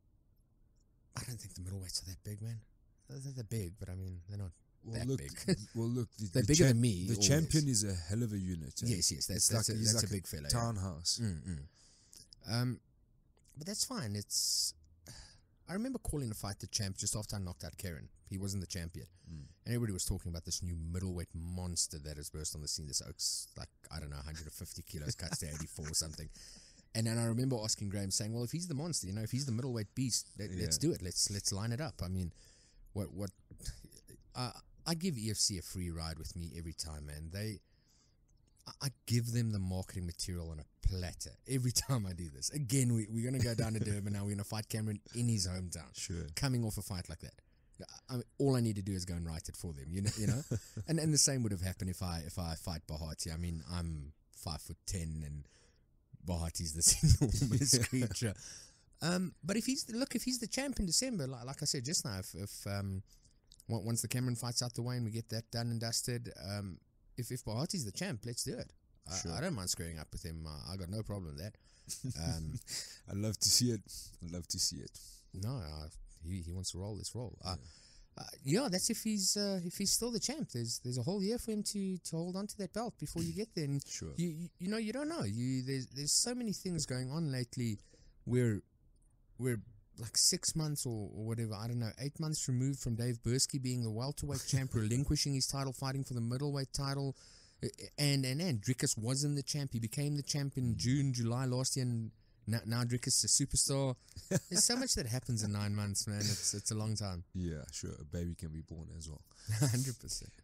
I don't think the middleweights are that big, man. They're, they're big, but I mean, they're not Well, that look, big. well, look. The, They're the bigger champ- than me, The always. champion is a hell of a unit. Eh? Yes, yes, that's It's that's, like- a, he's that's like a a big fella. Townhouse. Yeah. Mm, mm. Um, but that's fine. It's. I remember calling a fight the champ just after I knocked out Karen. He wasn't the champ yet, Mm. and everybody was talking about this new middleweight monster that has burst on the scene. This Oaks, like I don't know, one hundred fifty kilos, cuts to eighty-four or something. And then I remember asking Graham, saying, "Well, if he's the monster, you know, if he's the middleweight beast, let, Yeah. let's do it. Let's let's line it up." I mean, what what? Uh, I give E F C a free ride with me every time, man. They, I, I give them the marketing material on a platter every time I do this. Again, we we're gonna go down to Durban now. We're gonna fight Cameron in his hometown. Sure. Coming off a fight like that. I mean, all I need to do is go and write it for them, you know, you know, and and the same would have happened if I if I fight Bahati. I mean, I'm five foot ten, and Bahati's this enormous creature. Um, but if he's the, look, if he's the champ in December, like, like I said just now, if, if um, on- once the Cameron fight's out the way and we get that done and dusted, um, if if Bahati's the champ, let's do it. Sure. I, I don't mind squaring up with him. I, I got no problem with that. Um, I'd love to see it. I'd love to see it. no, uh, he he wants to roll. Let's roll. Uh, Uh, yeah, that's if he's uh, if he's still the champ. There's there's a whole year for him to, to hold on to that belt before you get there. And Sure. you, you you know you don't know. You there's there's so many things going on lately. Where we're like six months or, or whatever. I don't know, eight months removed from Dave Bursky being the welterweight champ, relinquishing his title, fighting for the middleweight title. Uh, And and and Drickus wasn't the champ. He became the champ in June, July last year. And now, now Drickus is a superstar. There's so much that happens in nine months, man. It's it's a long time. Yeah, sure. A baby can be born as well. Hundred percent.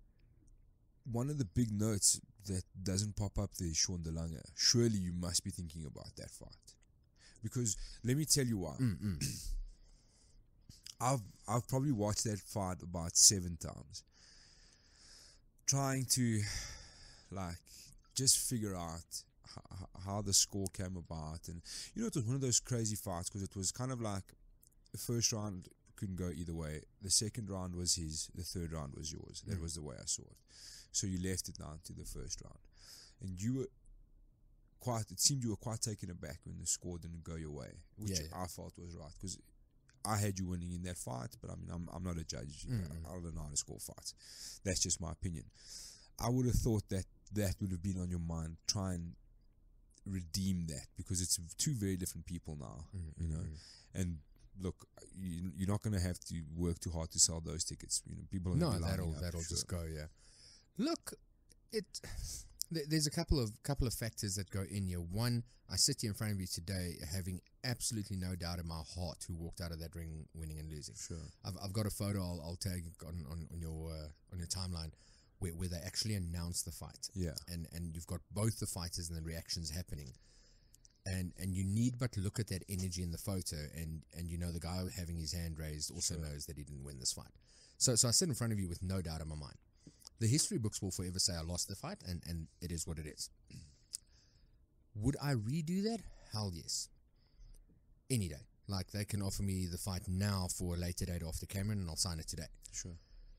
One of the big notes that doesn't pop up there is Sean DeLange. Surely you must be thinking about that fight. Because let me tell you why. Mm-mm. I've I've probably watched that fight about seven times. Trying to like just figure out how, how the score came about. And you know, it was one of those crazy fights because it was kind of like the first round couldn't go either way. The second round was his, the third round was yours. That Mm. was the way I saw it. So you left it down to the first round. And you were quite, it seemed you were quite taken aback when the score didn't go your way, which Yeah, yeah. I felt was right because I had you winning in that fight, but I mean, I'm, I'm not a judge. Mm. I don't know how to score fights. That's just my opinion. I would have thought that that would have been on your mind. Try and redeem that because it's two very different people now, Mm, you know. mm, And look, you, you're not going to have to work too hard to sell those tickets. You know, people are No, gonna be that'll lining up, that'll sure. just go. Yeah. Look, it. th- There's a couple of couple of factors that go in here. One, I sit here in front of you today having absolutely no doubt in my heart who walked out of that ring winning and losing. Sure. I've I've got a photo I'll, I'll tag on on, on your uh, on your timeline where, where they actually announced the fight. Yeah. And and you've got both the fighters and the reactions happening. And and you need but look at that energy in the photo, and, and you know the guy having his hand raised also Sure. knows that he didn't win this fight. So so I sit in front of you with no doubt in my mind. The history books will forever say I lost the fight, and, and it is what it is. Would I redo that? Hell yes. Any day. Like, they can offer me the fight now for a later date after Cameron, and I'll sign it today. Sure.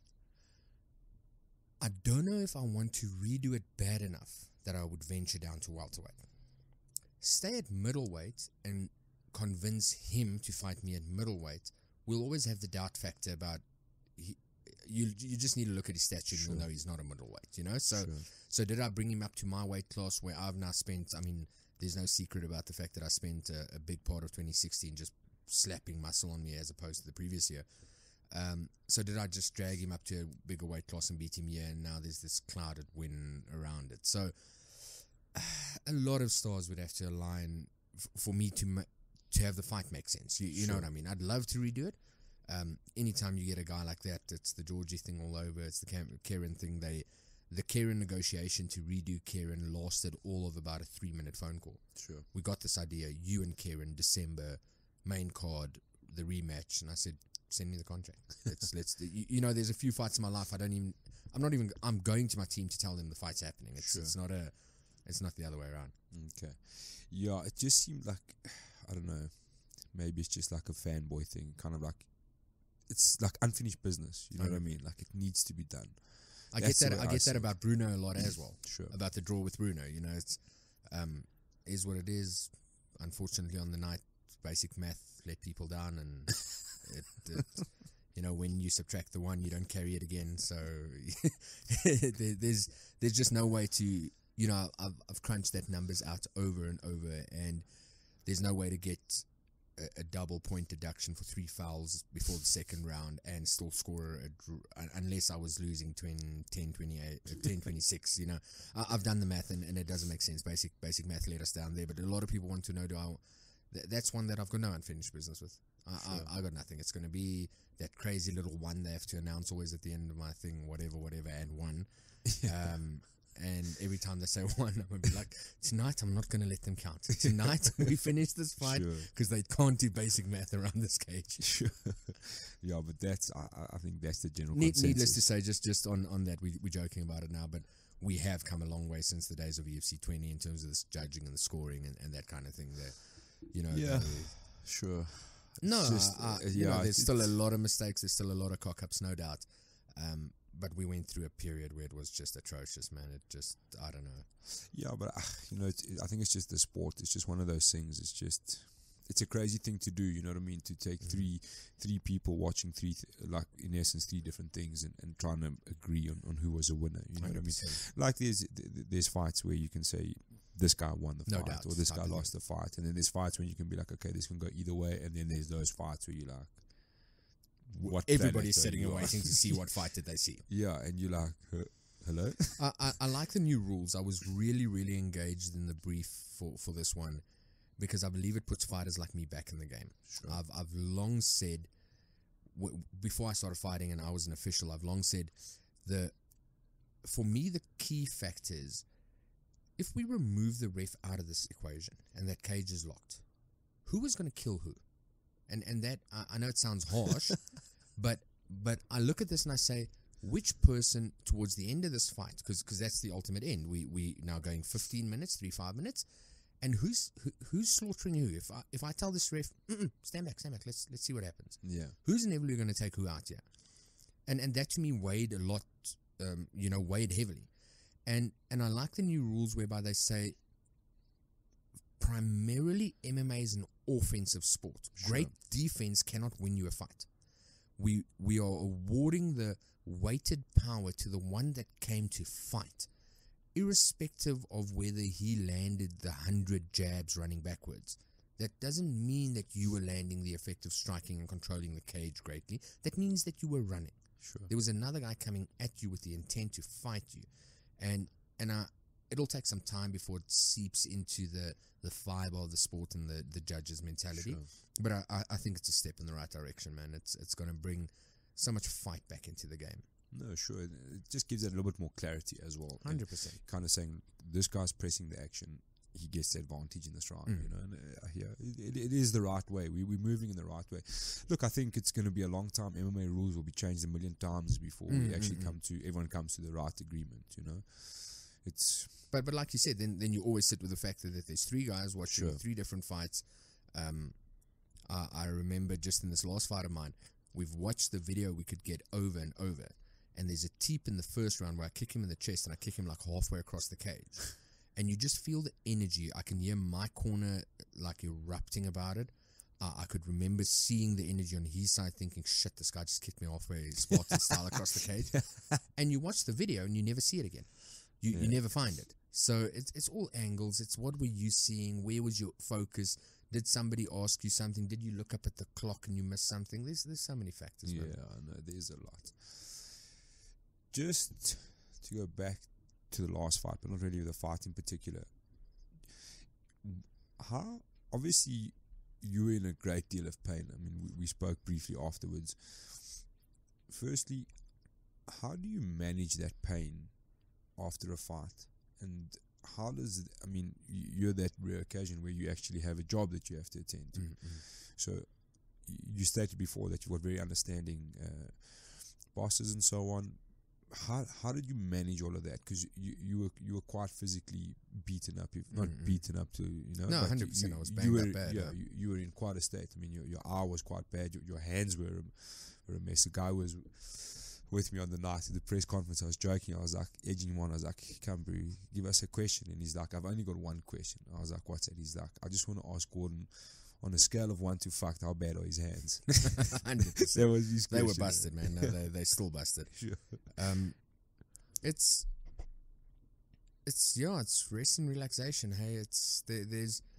I don't know if I want to redo it bad enough that I would venture down to welterweight. Stay at middleweight and convince him to fight me at middleweight. We'll always have the doubt factor about he, you. You just need to look at his stature Sure. and you'll know he's not a middleweight. You know, so Sure. so did I bring him up to my weight class where I've now spent? I mean, there's no secret about the fact that I spent a, a big part of twenty sixteen just slapping muscle on me as opposed to the previous year. Um, so did I just drag him up to a bigger weight class and beat him? Yeah, and now there's this clouded win around it. So a lot of stars would have to align f- for me to ma- to have the fight make sense. You, you know Sure. what I mean? I'd love to redo it. Um, anytime you get a guy like that, it's the Georgie thing all over. It's the Cam- Kieran thing. They the Kieran negotiation to redo Kieran lasted all of about a three minute phone call. Sure. We got this idea, you and Kieran, December, main card, the rematch, and I said, send me the contract. Let's let's you, you know, there's a few fights in my life I don't even I'm not even I'm going to my team to tell them the fight's happening. It's Sure. it's not a it's not the other way around. Okay. Yeah, it just seemed like, I don't know, maybe it's just like a fanboy thing, kind of like, it's like unfinished business, you know what I mean? Like, it needs to be done. I That's get the that way I I get see that it. about Bruno a lot as well. Sure. About the draw with Bruno, you know, it's um is what it is. Unfortunately on the night basic math let people down, and it, it you know, when you subtract the one, you don't carry it again. So there, there's there's just no way to, you know, I've I've crunched that numbers out over and over, and there's no way to get a, a double point deduction for three fouls before the second round and still score a draw, unless I was losing ten twenty-eight, ten twenty-six. You know, I, I've done the math and, and it doesn't make sense. Basic basic math let us down there. But a lot of people want to know, do I? Th- that's one that I've got no unfinished business with. I, sure. I, I got nothing. It's going to be that crazy little one they have to announce always at the end of my thing, whatever, whatever, and one. um, and every time they say one, I'm going to be like, tonight I'm not going to let them count. Tonight we finish this fight because sure. they can't do basic math around this cage. Sure. Yeah, but that's, I, I think that's the general ne- consensus. Needless to say, just, just on, on that, we, we're joking about it now, but we have come a long way since the days of U F C twenty in terms of this judging and the scoring and, and that kind of thing there. You know, yeah, they, sure. No, just, uh, uh, yeah, you know, there's still a lot of mistakes. There's still a lot of cock-ups, no doubt. Um, but we went through a period where it was just atrocious, man. It just, I don't know. Yeah, but, uh, you know, it's, it, I think it's just the sport. It's just one of those things. It's just, it's a crazy thing to do, you know what I mean? To take mm-hmm. three three people watching three, th- like, in essence, three different things and, and trying to agree on, on who was a winner, you know one hundred percent. What I mean? Like, there's there's fights where you can say, this guy won the no fight, doubt. or this guy lost the fight. And then there's fights when you can be like, okay, this can go either way. And then there's those fights where you're like, what everybody's sitting and waiting to see what fight did they see. Yeah, and you're like, hello? I, I, I like the new rules. I was really, really engaged in the brief for, for this one because I believe it puts fighters like me back in the game. Sure. I've I've long said, w- before I started fighting and I was an official, I've long said, the for me, the key factor is, if we remove the ref out of this equation and that cage is locked, who is going to kill who? And and that, I, I know it sounds harsh, but but I look at this and I say, which person towards the end of this fight, because because that's the ultimate end. We we now going fifteen minutes, three five minutes, and who's who, who's slaughtering who? If I if I tell this ref, stand back, stand back, let's let's see what happens. Yeah, who's inevitably going to take who out here? And and that to me weighed a lot, um, you know, weighed heavily. And and I like the new rules whereby they say primarily M M A is an offensive sport. Sure. Great defense cannot win you a fight. We we are awarding the weighted power to the one that came to fight, irrespective of whether he landed the hundred jabs running backwards. That doesn't mean that you were landing the effective striking and controlling the cage greatly. That means that you were running. Sure. There was another guy coming at you with the intent to fight you. And and uh, it'll take some time before it seeps into the, the fiber of the sport and the, the judge's mentality. Sure. But I, I think it's a step in the right direction, man. It's it's going to bring so much fight back into the game. No, sure. It just gives it a little bit more clarity as well. one hundred percent. Kind of saying, this guy's pressing the action, he gets the advantage in this round, mm. you know. And uh, yeah, it, it is the right way. We, we're moving in the right way. Look, I think it's going to be a long time. M M A rules will be changed a million times before mm, we actually mm, come to, everyone comes to the right agreement, you know. It's But but like you said, then then you always sit with the fact that there's three guys watching sure. three different fights. Um, I, I remember just in this last fight of mine, we've watched the video we could get over and over. And there's a teep in the first round where I kick him in the chest and I kick him like halfway across the cage. And you just feel the energy. I can hear my corner like erupting about it. Uh, I could remember seeing the energy on his side thinking, shit, this guy just kicked me halfway Spartan style across the cage. And you watch the video and you never see it again. You yeah. you never find it. So it's it's all angles. It's what were you seeing? Where was your focus? Did somebody ask you something? Did you look up at the clock and you missed something? There's there's so many factors. Yeah, man. I know. There's a lot. Just to go back to the last fight, but not really the fight in particular. How, obviously, you were in a great deal of pain. I mean, we, we spoke briefly afterwards. Firstly, how do you manage that pain after a fight? And how does it, I mean, you're that rare occasion where you actually have a job that you have to attend to. Mm-hmm. So you stated before that you've got very understanding uh, bosses and so on. How how did you manage all of that? Because you, you were you were quite physically beaten up, if not mm-hmm. beaten up to you know. No, hundred percent. I was banged were, up bad. Yeah, yeah. you, you were in quite a state. I mean, your your eye was quite bad. Your, your hands were a, were a mess. The guy was with me on the night at the press conference. I was joking. I was like edging him on. I was like, "Come, bro, give us a question." And he's like, "I've only got one question." I was like, "What's that?" He's like, "I just want to ask Gordon, on a scale of one to fucked, how bad are his hands?" hundred percent. That was his They question. were busted, man. No, they they still busted. Sure. Um, it's it's yeah, it's rest and relaxation. Hey, it's there, there's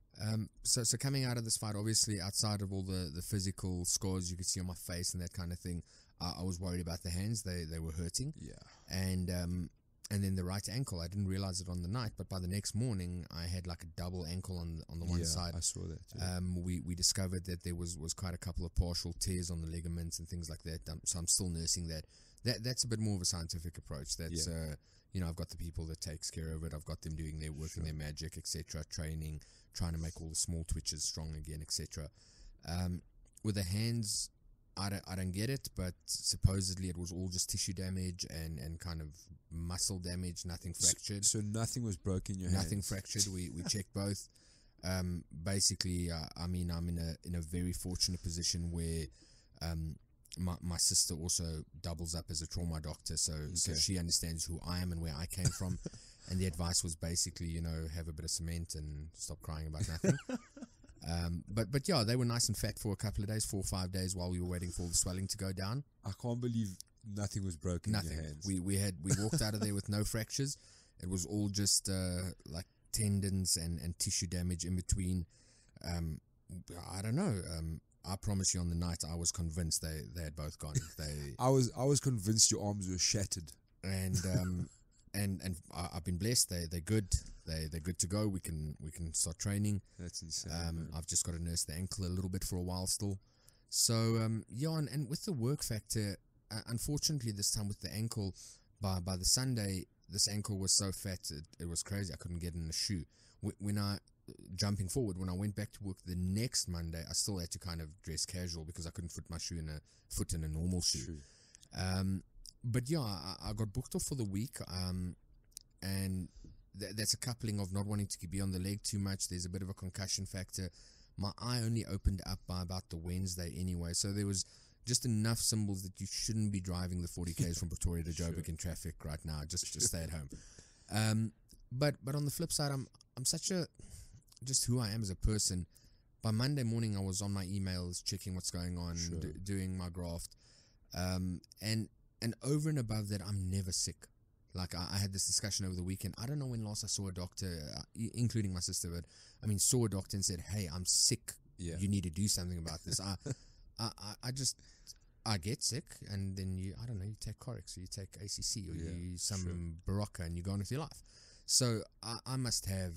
Um, so, so coming out of this fight, obviously, outside of all the, the physical scars you could see on my face and that kind of thing, I, I was worried about the hands. They they were hurting. Yeah. And um, and then the right ankle. I didn't realize it on the night, but by the next morning, I had like a double ankle on the, on the one yeah, side. I saw that. Yeah. Um, we we discovered that there was, was quite a couple of partial tears on the ligaments and things like that. Um, so I'm still nursing that. That that's a bit more of a scientific approach. That's Yeah. uh, you know, I've got the people that takes care of it. I've got them doing their work Sure. and their magic, et cetera. Training, trying to make all the small twitches strong again, et cetera. Um, with the hands, I don't, I don't get it, but supposedly it was all just tissue damage and, and kind of muscle damage, nothing fractured. So, so nothing was broken in your Nothing hands? fractured. We we checked both. Um, basically, uh, I mean, I'm in a in a very fortunate position where um, my my sister also doubles up as a trauma doctor, so so Okay. she understands who I am and where I came from. And the advice was basically, you know, have a bit of cement and stop crying about nothing. um, but but yeah, they were nice and fat for a couple of days, four or five days, while we were waiting for the swelling to go down. I can't believe nothing was broken Nothing. in your hands. We we had we walked out of there with no fractures. It was all just uh, like tendons and, and tissue damage in between. Um, I don't know. Um, I promise you, on the night I was convinced they, they had both gone. They I was I was convinced your arms were shattered. and um, and and I, I've been blessed. They they're good. They they're good to go. We can we can start training. That's insane. Um, man. I've just got to nurse the ankle a little bit for a while still. So um, yeah, and, and with the work factor, uh, unfortunately this time with the ankle, by by the Sunday, this ankle was so fat it, it was crazy. I couldn't get in a shoe. Wh- When I jumping forward, when I went back to work the next Monday, I still had to kind of dress casual because I couldn't put my shoe in a foot in a normal shoe. True. Um, but yeah, I, I got booked off for the week, um, and th- that's a coupling of not wanting to be on the leg too much. There's a bit of a concussion factor. My eye only opened up by about the Wednesday anyway, so there was just enough symbols that you shouldn't be driving the forty kays from Pretoria to Joburg Sure. in traffic right now. Just just stay at home. Um, but but on the flip side, I'm I'm such a just who I am as a person. By Monday morning, I was on my emails, checking what's going on, Sure. d- doing my graft, um, and and over and above that, I'm never sick. Like I, I had this discussion over the weekend. I don't know when last I saw a doctor, uh, i- including my sister, but I mean, saw a doctor and said, "Hey, I'm sick. Yeah. You need to do something about this." I, I, I- I just, I get sick, and then you, I don't know, you take Corix or you take A C C or Yeah, you some sure. Barocca, and you go on with your life. So I, I must have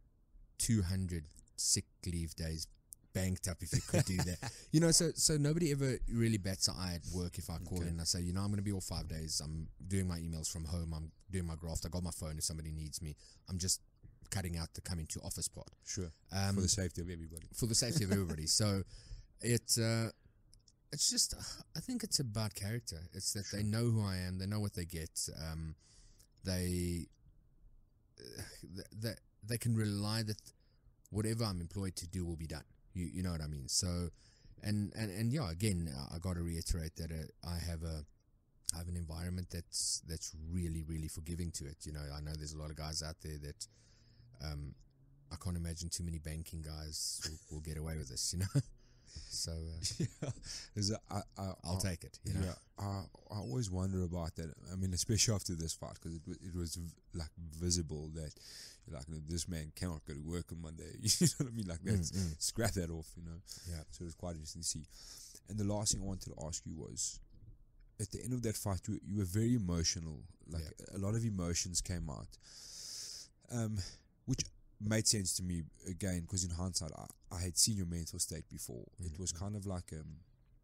two hundred sick leave days banked up if you could do that. You know, so so nobody ever really bats an eye at work if I call Okay. in and I say, you know, I'm going to be off five days. I'm doing my emails from home. I'm doing my graft. I got my phone if somebody needs me. I'm just cutting out the coming to office part. Sure. Um, For the safety of everybody. for the safety of everybody. So it uh, it's just, I think it's about character. It's that they know who I am. They know what they get. Um, they, they they can rely that whatever I'm employed to do will be done. You you know what I mean? So, and and, and yeah, again, I got to reiterate that uh, I have a I have an environment that's that's really really forgiving to it. You know, I know there's a lot of guys out there that um, I can't imagine too many banking guys will, will get away with this. You know, so uh, yeah. There's a, I, I, I'll I, take it. You know, Yeah, I, I always wonder about that. I mean, especially after this fight, because it, wa- it was v- like visible that like this man cannot go to work on Monday. You know what I mean? Like that, Mm, mm. scrap that off. You know. Yeah. So it was quite interesting to see. And the last thing I wanted to ask you was, at the end of that fight, you, you were very emotional. Like a lot of emotions came out, um, which made sense to me again because in hindsight, I, I had seen your mental state before. It Mhm. was kind of like um,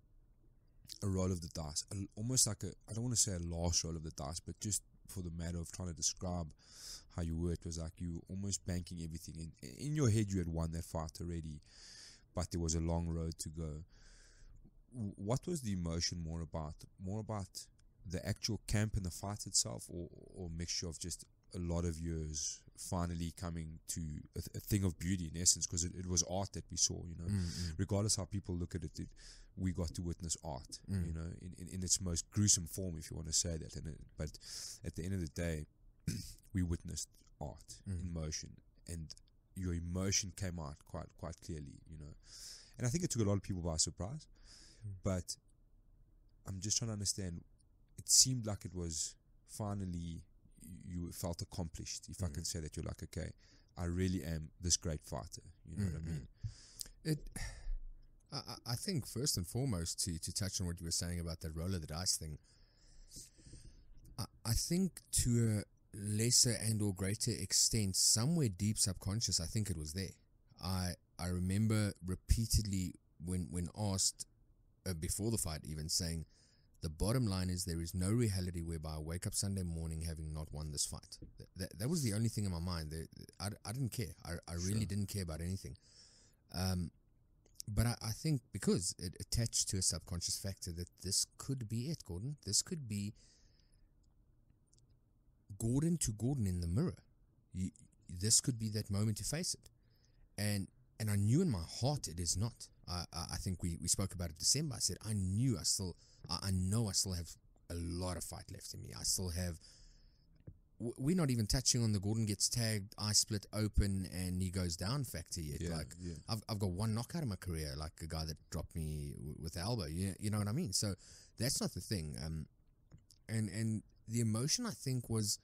a roll of the dice, a, almost like a, I don't want to say a last roll of the dice, but just for the matter of trying to describe how you were, it was like you were almost banking everything in. In your head, you had won that fight already, but there was a long road to go. W- What was the emotion more about? More about the actual camp and the fight itself, or, or a mixture of just a lot of years finally coming to a, th- a thing of beauty in essence, because it, it was art that we saw, you know, Mm, mm. regardless how people look at it, it we got to witness art, Mm. you know, in, in, in its most gruesome form, if you want to say that. And it, but at the end of the day, we witnessed art Mm. in motion, and your emotion came out quite quite clearly, you know. And I think it took a lot of people by surprise. Mm. But I'm just trying to understand. It seemed like it was finally you felt accomplished, if I Mm. can say that. You're like, okay, I really am this great fighter. You know mm-hmm. what I mean? It. I, I think first and foremost, to to touch on what you were saying about that roll of the dice thing. I, I think to a lesser and or greater extent, somewhere deep subconscious, I think it was there. I I remember repeatedly when when asked uh, before the fight, even saying, the bottom line is there is no reality whereby I wake up Sunday morning having not won this fight. That that, that was the only thing in my mind. There, I, I didn't care. I I really sure. didn't care about anything. Um, but I, I think because it attached to a subconscious factor that this could be it, Gordon. This could be Gordon to Gordon in the mirror. You, this could be that moment to face it. And and I knew in my heart it is not. I I, I think we, we spoke about it in December. I said I knew I still, I, I know I still have a lot of fight left in me. I still have, we're not even touching on the Gordon gets tagged, eye split open, and he goes down factor yet. Yeah, like yeah. I've I've got one knockout in my career, like a guy that dropped me w- with the elbow. You, you know what I mean? So that's not the thing. Um, and and the emotion I think was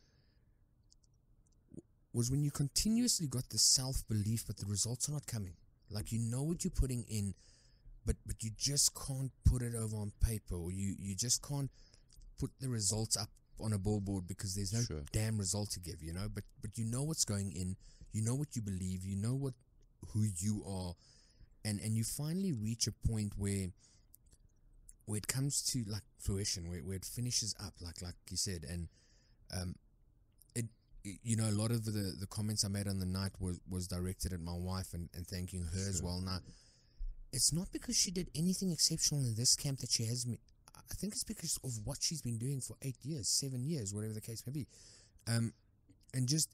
was when you continuously got the self belief, but the results are not coming. Like you know what you're putting in, but but you just can't put it over on paper, or you you just can't put the results up on a billboard because there's no sure. damn result to give, you know, but but you know what's going in, you know what you believe, you know what who you are, and and you finally reach a point where where it comes to like fruition, where, where it finishes up, like like you said, and um it, it you know, a lot of the the comments I made on the night was was directed at my wife and, and thanking her sure. as well. Now it's not because she did anything exceptional in this camp that she has me. I think it's because of what she's been doing for eight years, seven years, whatever the case may be. Um, and just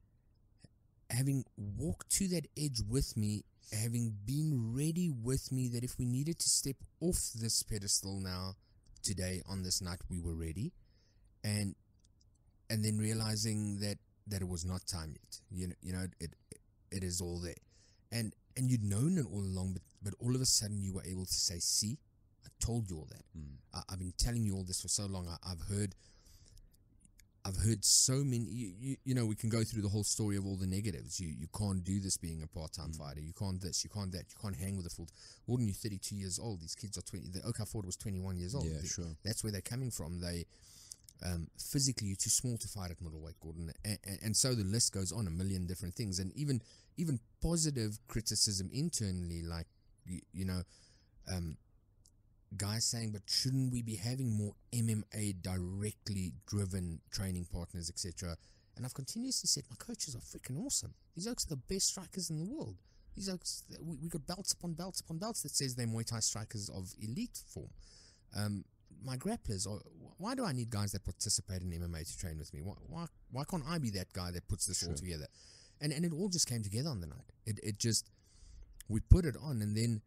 having walked to that edge with me, having been ready with me that if we needed to step off this pedestal now, today, on this night, we were ready. And and then realizing that, that it was not time yet. You know, you know it, it it is all there. And and you'd known it all along, but, but all of a sudden you were able to say, see, I told you all that. Mm. I, I've been telling you all this for so long. I, I've heard, I've heard so many. You, you, you know, we can go through the whole story of all the negatives. You you can't do this being a part-time mm. fighter. You can't this. You can't that. You can't hang with a full. Gordon, you're thirty-two years old. These kids are twenty. The Oka Ford was twenty-one years old. Yeah, they, sure. That's where they're coming from. They um, physically you're too small to fight at middleweight, Gordon, and, and, and so the list goes on. A million different things, and even even positive criticism internally, like you, you know. Um, Guys saying, but shouldn't we be having more M M A directly driven training partners, et cetera? And I've continuously said, my coaches are freaking awesome. These oaks are the best strikers in the world. These oaks, we, we got belts upon belts upon belts that says they're Muay Thai strikers of elite form. Um, my grapplers are, why do I need guys that participate in M M A to train with me? Why why, why can't I be that guy that puts this sure. all together? And and it all just came together on the night. It it just, we put it on, and then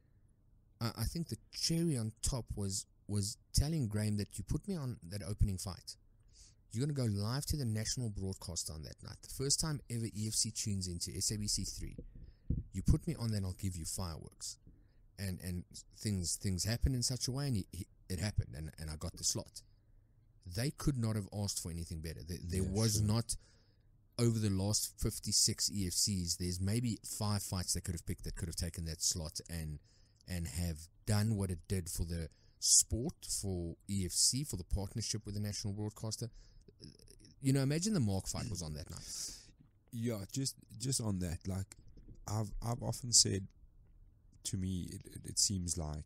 I think the cherry on top was was telling Graham that you put me on that opening fight. You're going to go live to the national broadcast on that night. The first time ever E F C tunes into S A B C three. You put me on, then I'll give you fireworks. And and things things happen in such a way, and he, he, it happened, and, and I got the slot. They could not have asked for anything better. There, there yeah, was sure. not, over the last fifty-six E F Cs, there's maybe five fights they could have picked that could have taken that slot and and have done what it did for the sport, for E F C, for the partnership with the national broadcaster. You know, imagine the Mark fight was on that night. Yeah, just just on that, like, I've I've often said, to me, it, it, it seems like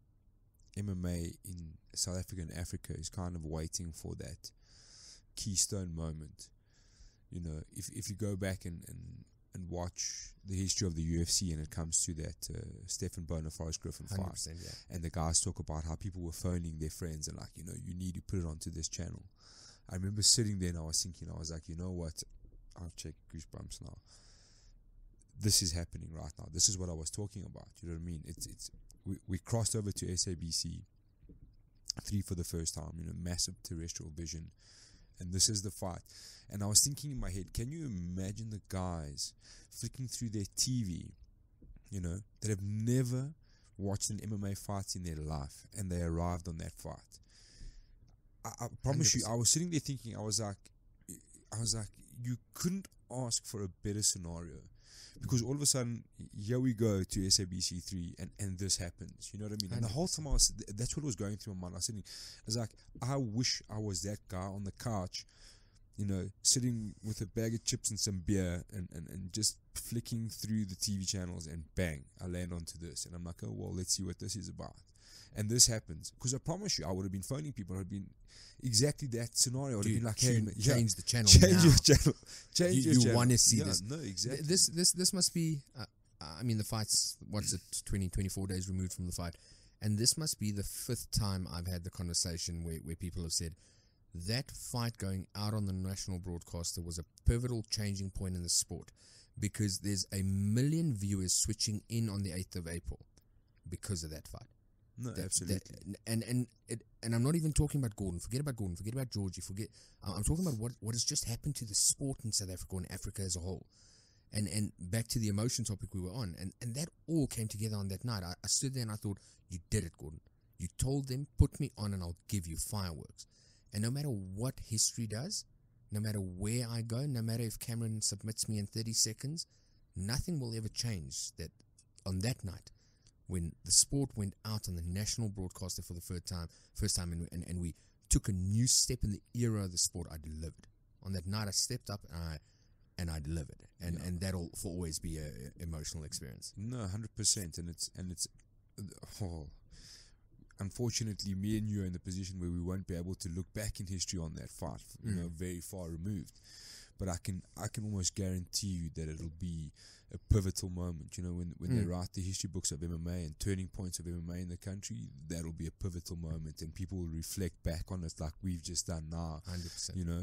M M A in South Africa and Africa is kind of waiting for that keystone moment. You know, if if you go back and, and and watch the history of the U F C and it comes to that uh, Stephen Bonner Forrest Griffin fight, yeah. and the guys talk about how people were phoning their friends and like, you know, you need to put it onto this channel. I remember sitting there and I was thinking, I was like, you know what, I'll check Goosebumps now. This is happening right now. This is what I was talking about. You know what I mean? It's it's we, we crossed over to S A B C three for the first time, you know, massive terrestrial vision, and this is the fight. And I was thinking in my head, can you imagine the guys flicking through their T V, you know, that have never watched an M M A fight in their life, and they arrived on that fight? I, I promise you, I was sitting there thinking, I was like, I was like, you couldn't ask for a better scenario. Because all of a sudden, here we go to S A B C three, and, and this happens. You know what I mean? And the whole time I was, that's what was going through my mind. I was sitting, I was like, I wish I was that guy on the couch, you know, sitting with a bag of chips and some beer, and, and, and just flicking through the T V channels, and bang, I land onto this. And I'm like, oh, well, let's see what this is about. And this happens. Because I promise you, I would have been phoning people. I would have been exactly that scenario. I would have been like, hey, change yeah, the channel change now. your channel. Change you, your you channel. want to see yeah, this. No, exactly. This, this, this must be, uh, I mean, the fight's, what's it, twenty, twenty-four days removed from the fight. And this must be the fifth time I've had the conversation where, where people have said, that fight going out on the national broadcaster was a pivotal changing point in the sport, because there's a million viewers switching in on the eighth of April because of that fight. No, that, absolutely. That, and and it, and I'm not even talking about Gordon. Forget about Gordon. Forget about Georgie. Forget. I'm talking about what what has just happened to the sport in South Africa and Africa as a whole. And and back to the emotion topic we were on. And, and that all came together on that night. I, I stood there and I thought, you did it, Gordon. You told them, put me on and I'll give you fireworks. And no matter what history does, no matter where I go, no matter if Cameron submits me in thirty seconds, nothing will ever change that on that night, when the sport went out on the national broadcaster for the first time, first time, and, and, and we took a new step in the era of the sport, I delivered. On that night, I stepped up and I and I delivered, and yeah. and that'll for always be a, a emotional experience. No, hundred percent, and it's and it's. Oh, unfortunately, me and you are in the position where we won't be able to look back in history on that fight, you mm. know, very far removed. But I can I can almost guarantee you that it'll be a pivotal moment. You know, when, when mm. they write the history books of M M A and turning points of M M A in the country, that'll be a pivotal moment, and people will reflect back on it like we've just done now. one hundred percent. You know,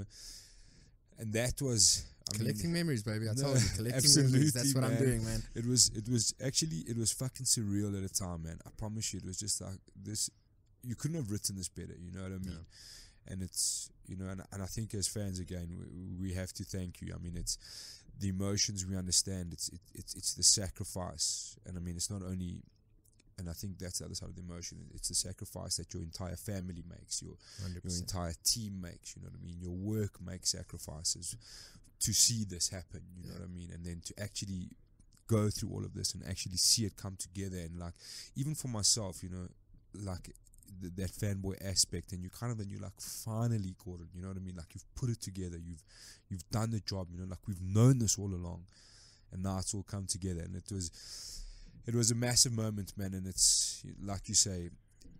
and that was I collecting mean, memories, baby. I no, told you, collecting absolutely, memories. That's what man. I'm doing, man. It was it was actually it was fucking surreal at the time, man. I promise you, it was just like this. You couldn't have written this better. You know what I mean? Yeah. And it's, you know, and, and I think as fans, again, we, we have to thank you. I mean, it's the emotions we understand. It's it, it's it's the sacrifice, and I mean, it's not only, and I think that's the other side of the emotion. It's the sacrifice that your entire family makes, your one hundred percent. Your entire team makes. You know what I mean? Your work makes sacrifices to see this happen. You yeah. know what I mean? And then to actually go through all of this and actually see it come together, and like, even for myself, you know, like. Th- that fanboy aspect, and you kind of then you're like, finally, Gordon, you know what I mean? Like, you've put it together, you've you've done the job, you know, like we've known this all along, and now it's all come together, and it was it was a massive moment, man. And it's like you say,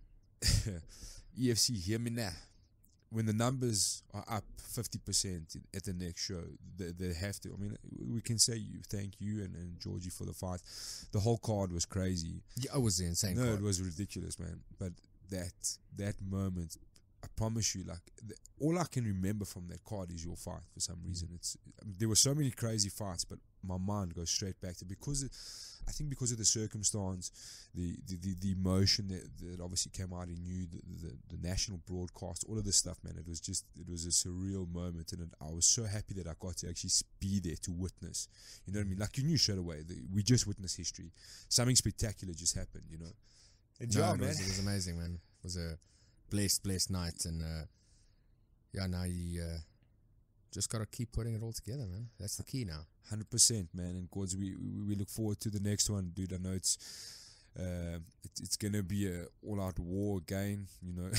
E F C, hear me now. When the numbers are up fifty percent at the next show, they, they have to. I mean, we can say you thank you and, and Georgie for the fight. The whole card was crazy. Yeah, it was the insane. No, card. It was ridiculous, man. But that that moment, I promise you, like the, all I can remember from that card is your fight. For some reason, it's I mean, there were so many crazy fights, but my mind goes straight back to because it, I think because of the circumstance, the the, the, the emotion that, that obviously came out in you, the, the the national broadcast, all of this stuff, man. It was just it was a surreal moment, and it, I was so happy that I got to actually be there to witness. You know what I mean? Like you knew straight away, the, we just witnessed history. Something spectacular just happened. You know. And no, yeah, it, man. Was, it was amazing, man. It was a blessed, blessed night, and uh, yeah, now you uh, just gotta keep putting it all together, man. That's the key now. Hundred percent, man. And Gods, we, we we look forward to the next one, dude. I know it's uh, it, it's gonna be a all-out war again. You know,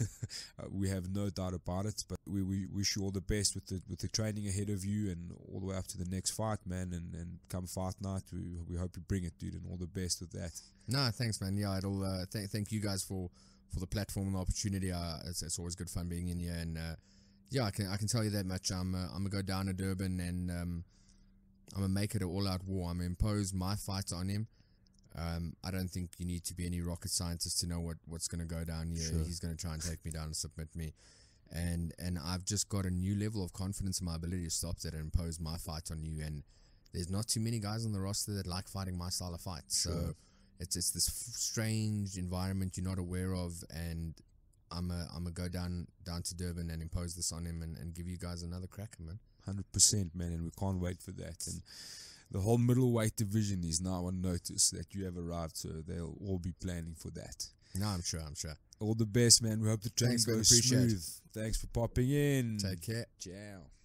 we have no doubt about it. But we, we wish you all the best with the with the training ahead of you, and all the way up to the next fight, man. And, and come fight night, we we hope you bring it, dude. And all the best with that. No, thanks, man. Yeah, it'll. Uh, th- thank you guys for, for the platform and the opportunity. Uh, it's, it's always good fun being in here, and uh, yeah, I can I can tell you that much. I'm uh, I'm gonna go down to Durban, and um, I'm gonna make it an all-out war. I'm gonna impose my fight on him. Um, I don't think you need to be any rocket scientist to know what, what's gonna go down here. Sure. He's gonna try and take me down and submit me, and and I've just got a new level of confidence in my ability to stop that and impose my fight on you. And there's not too many guys on the roster that like fighting my style of fight. Sure. So. It's it's this f- strange environment you're not aware of, and I'm a I'm gonna go down down to Durban and impose this on him and, and give you guys another cracker, man. Hundred percent, man, and we can't wait for that. And the whole middleweight division is now on notice that you have arrived, so they'll all be planning for that. No, I'm sure, I'm sure. All the best, man. We hope the training goes smooth. It. Thanks for popping in. Take care. Ciao.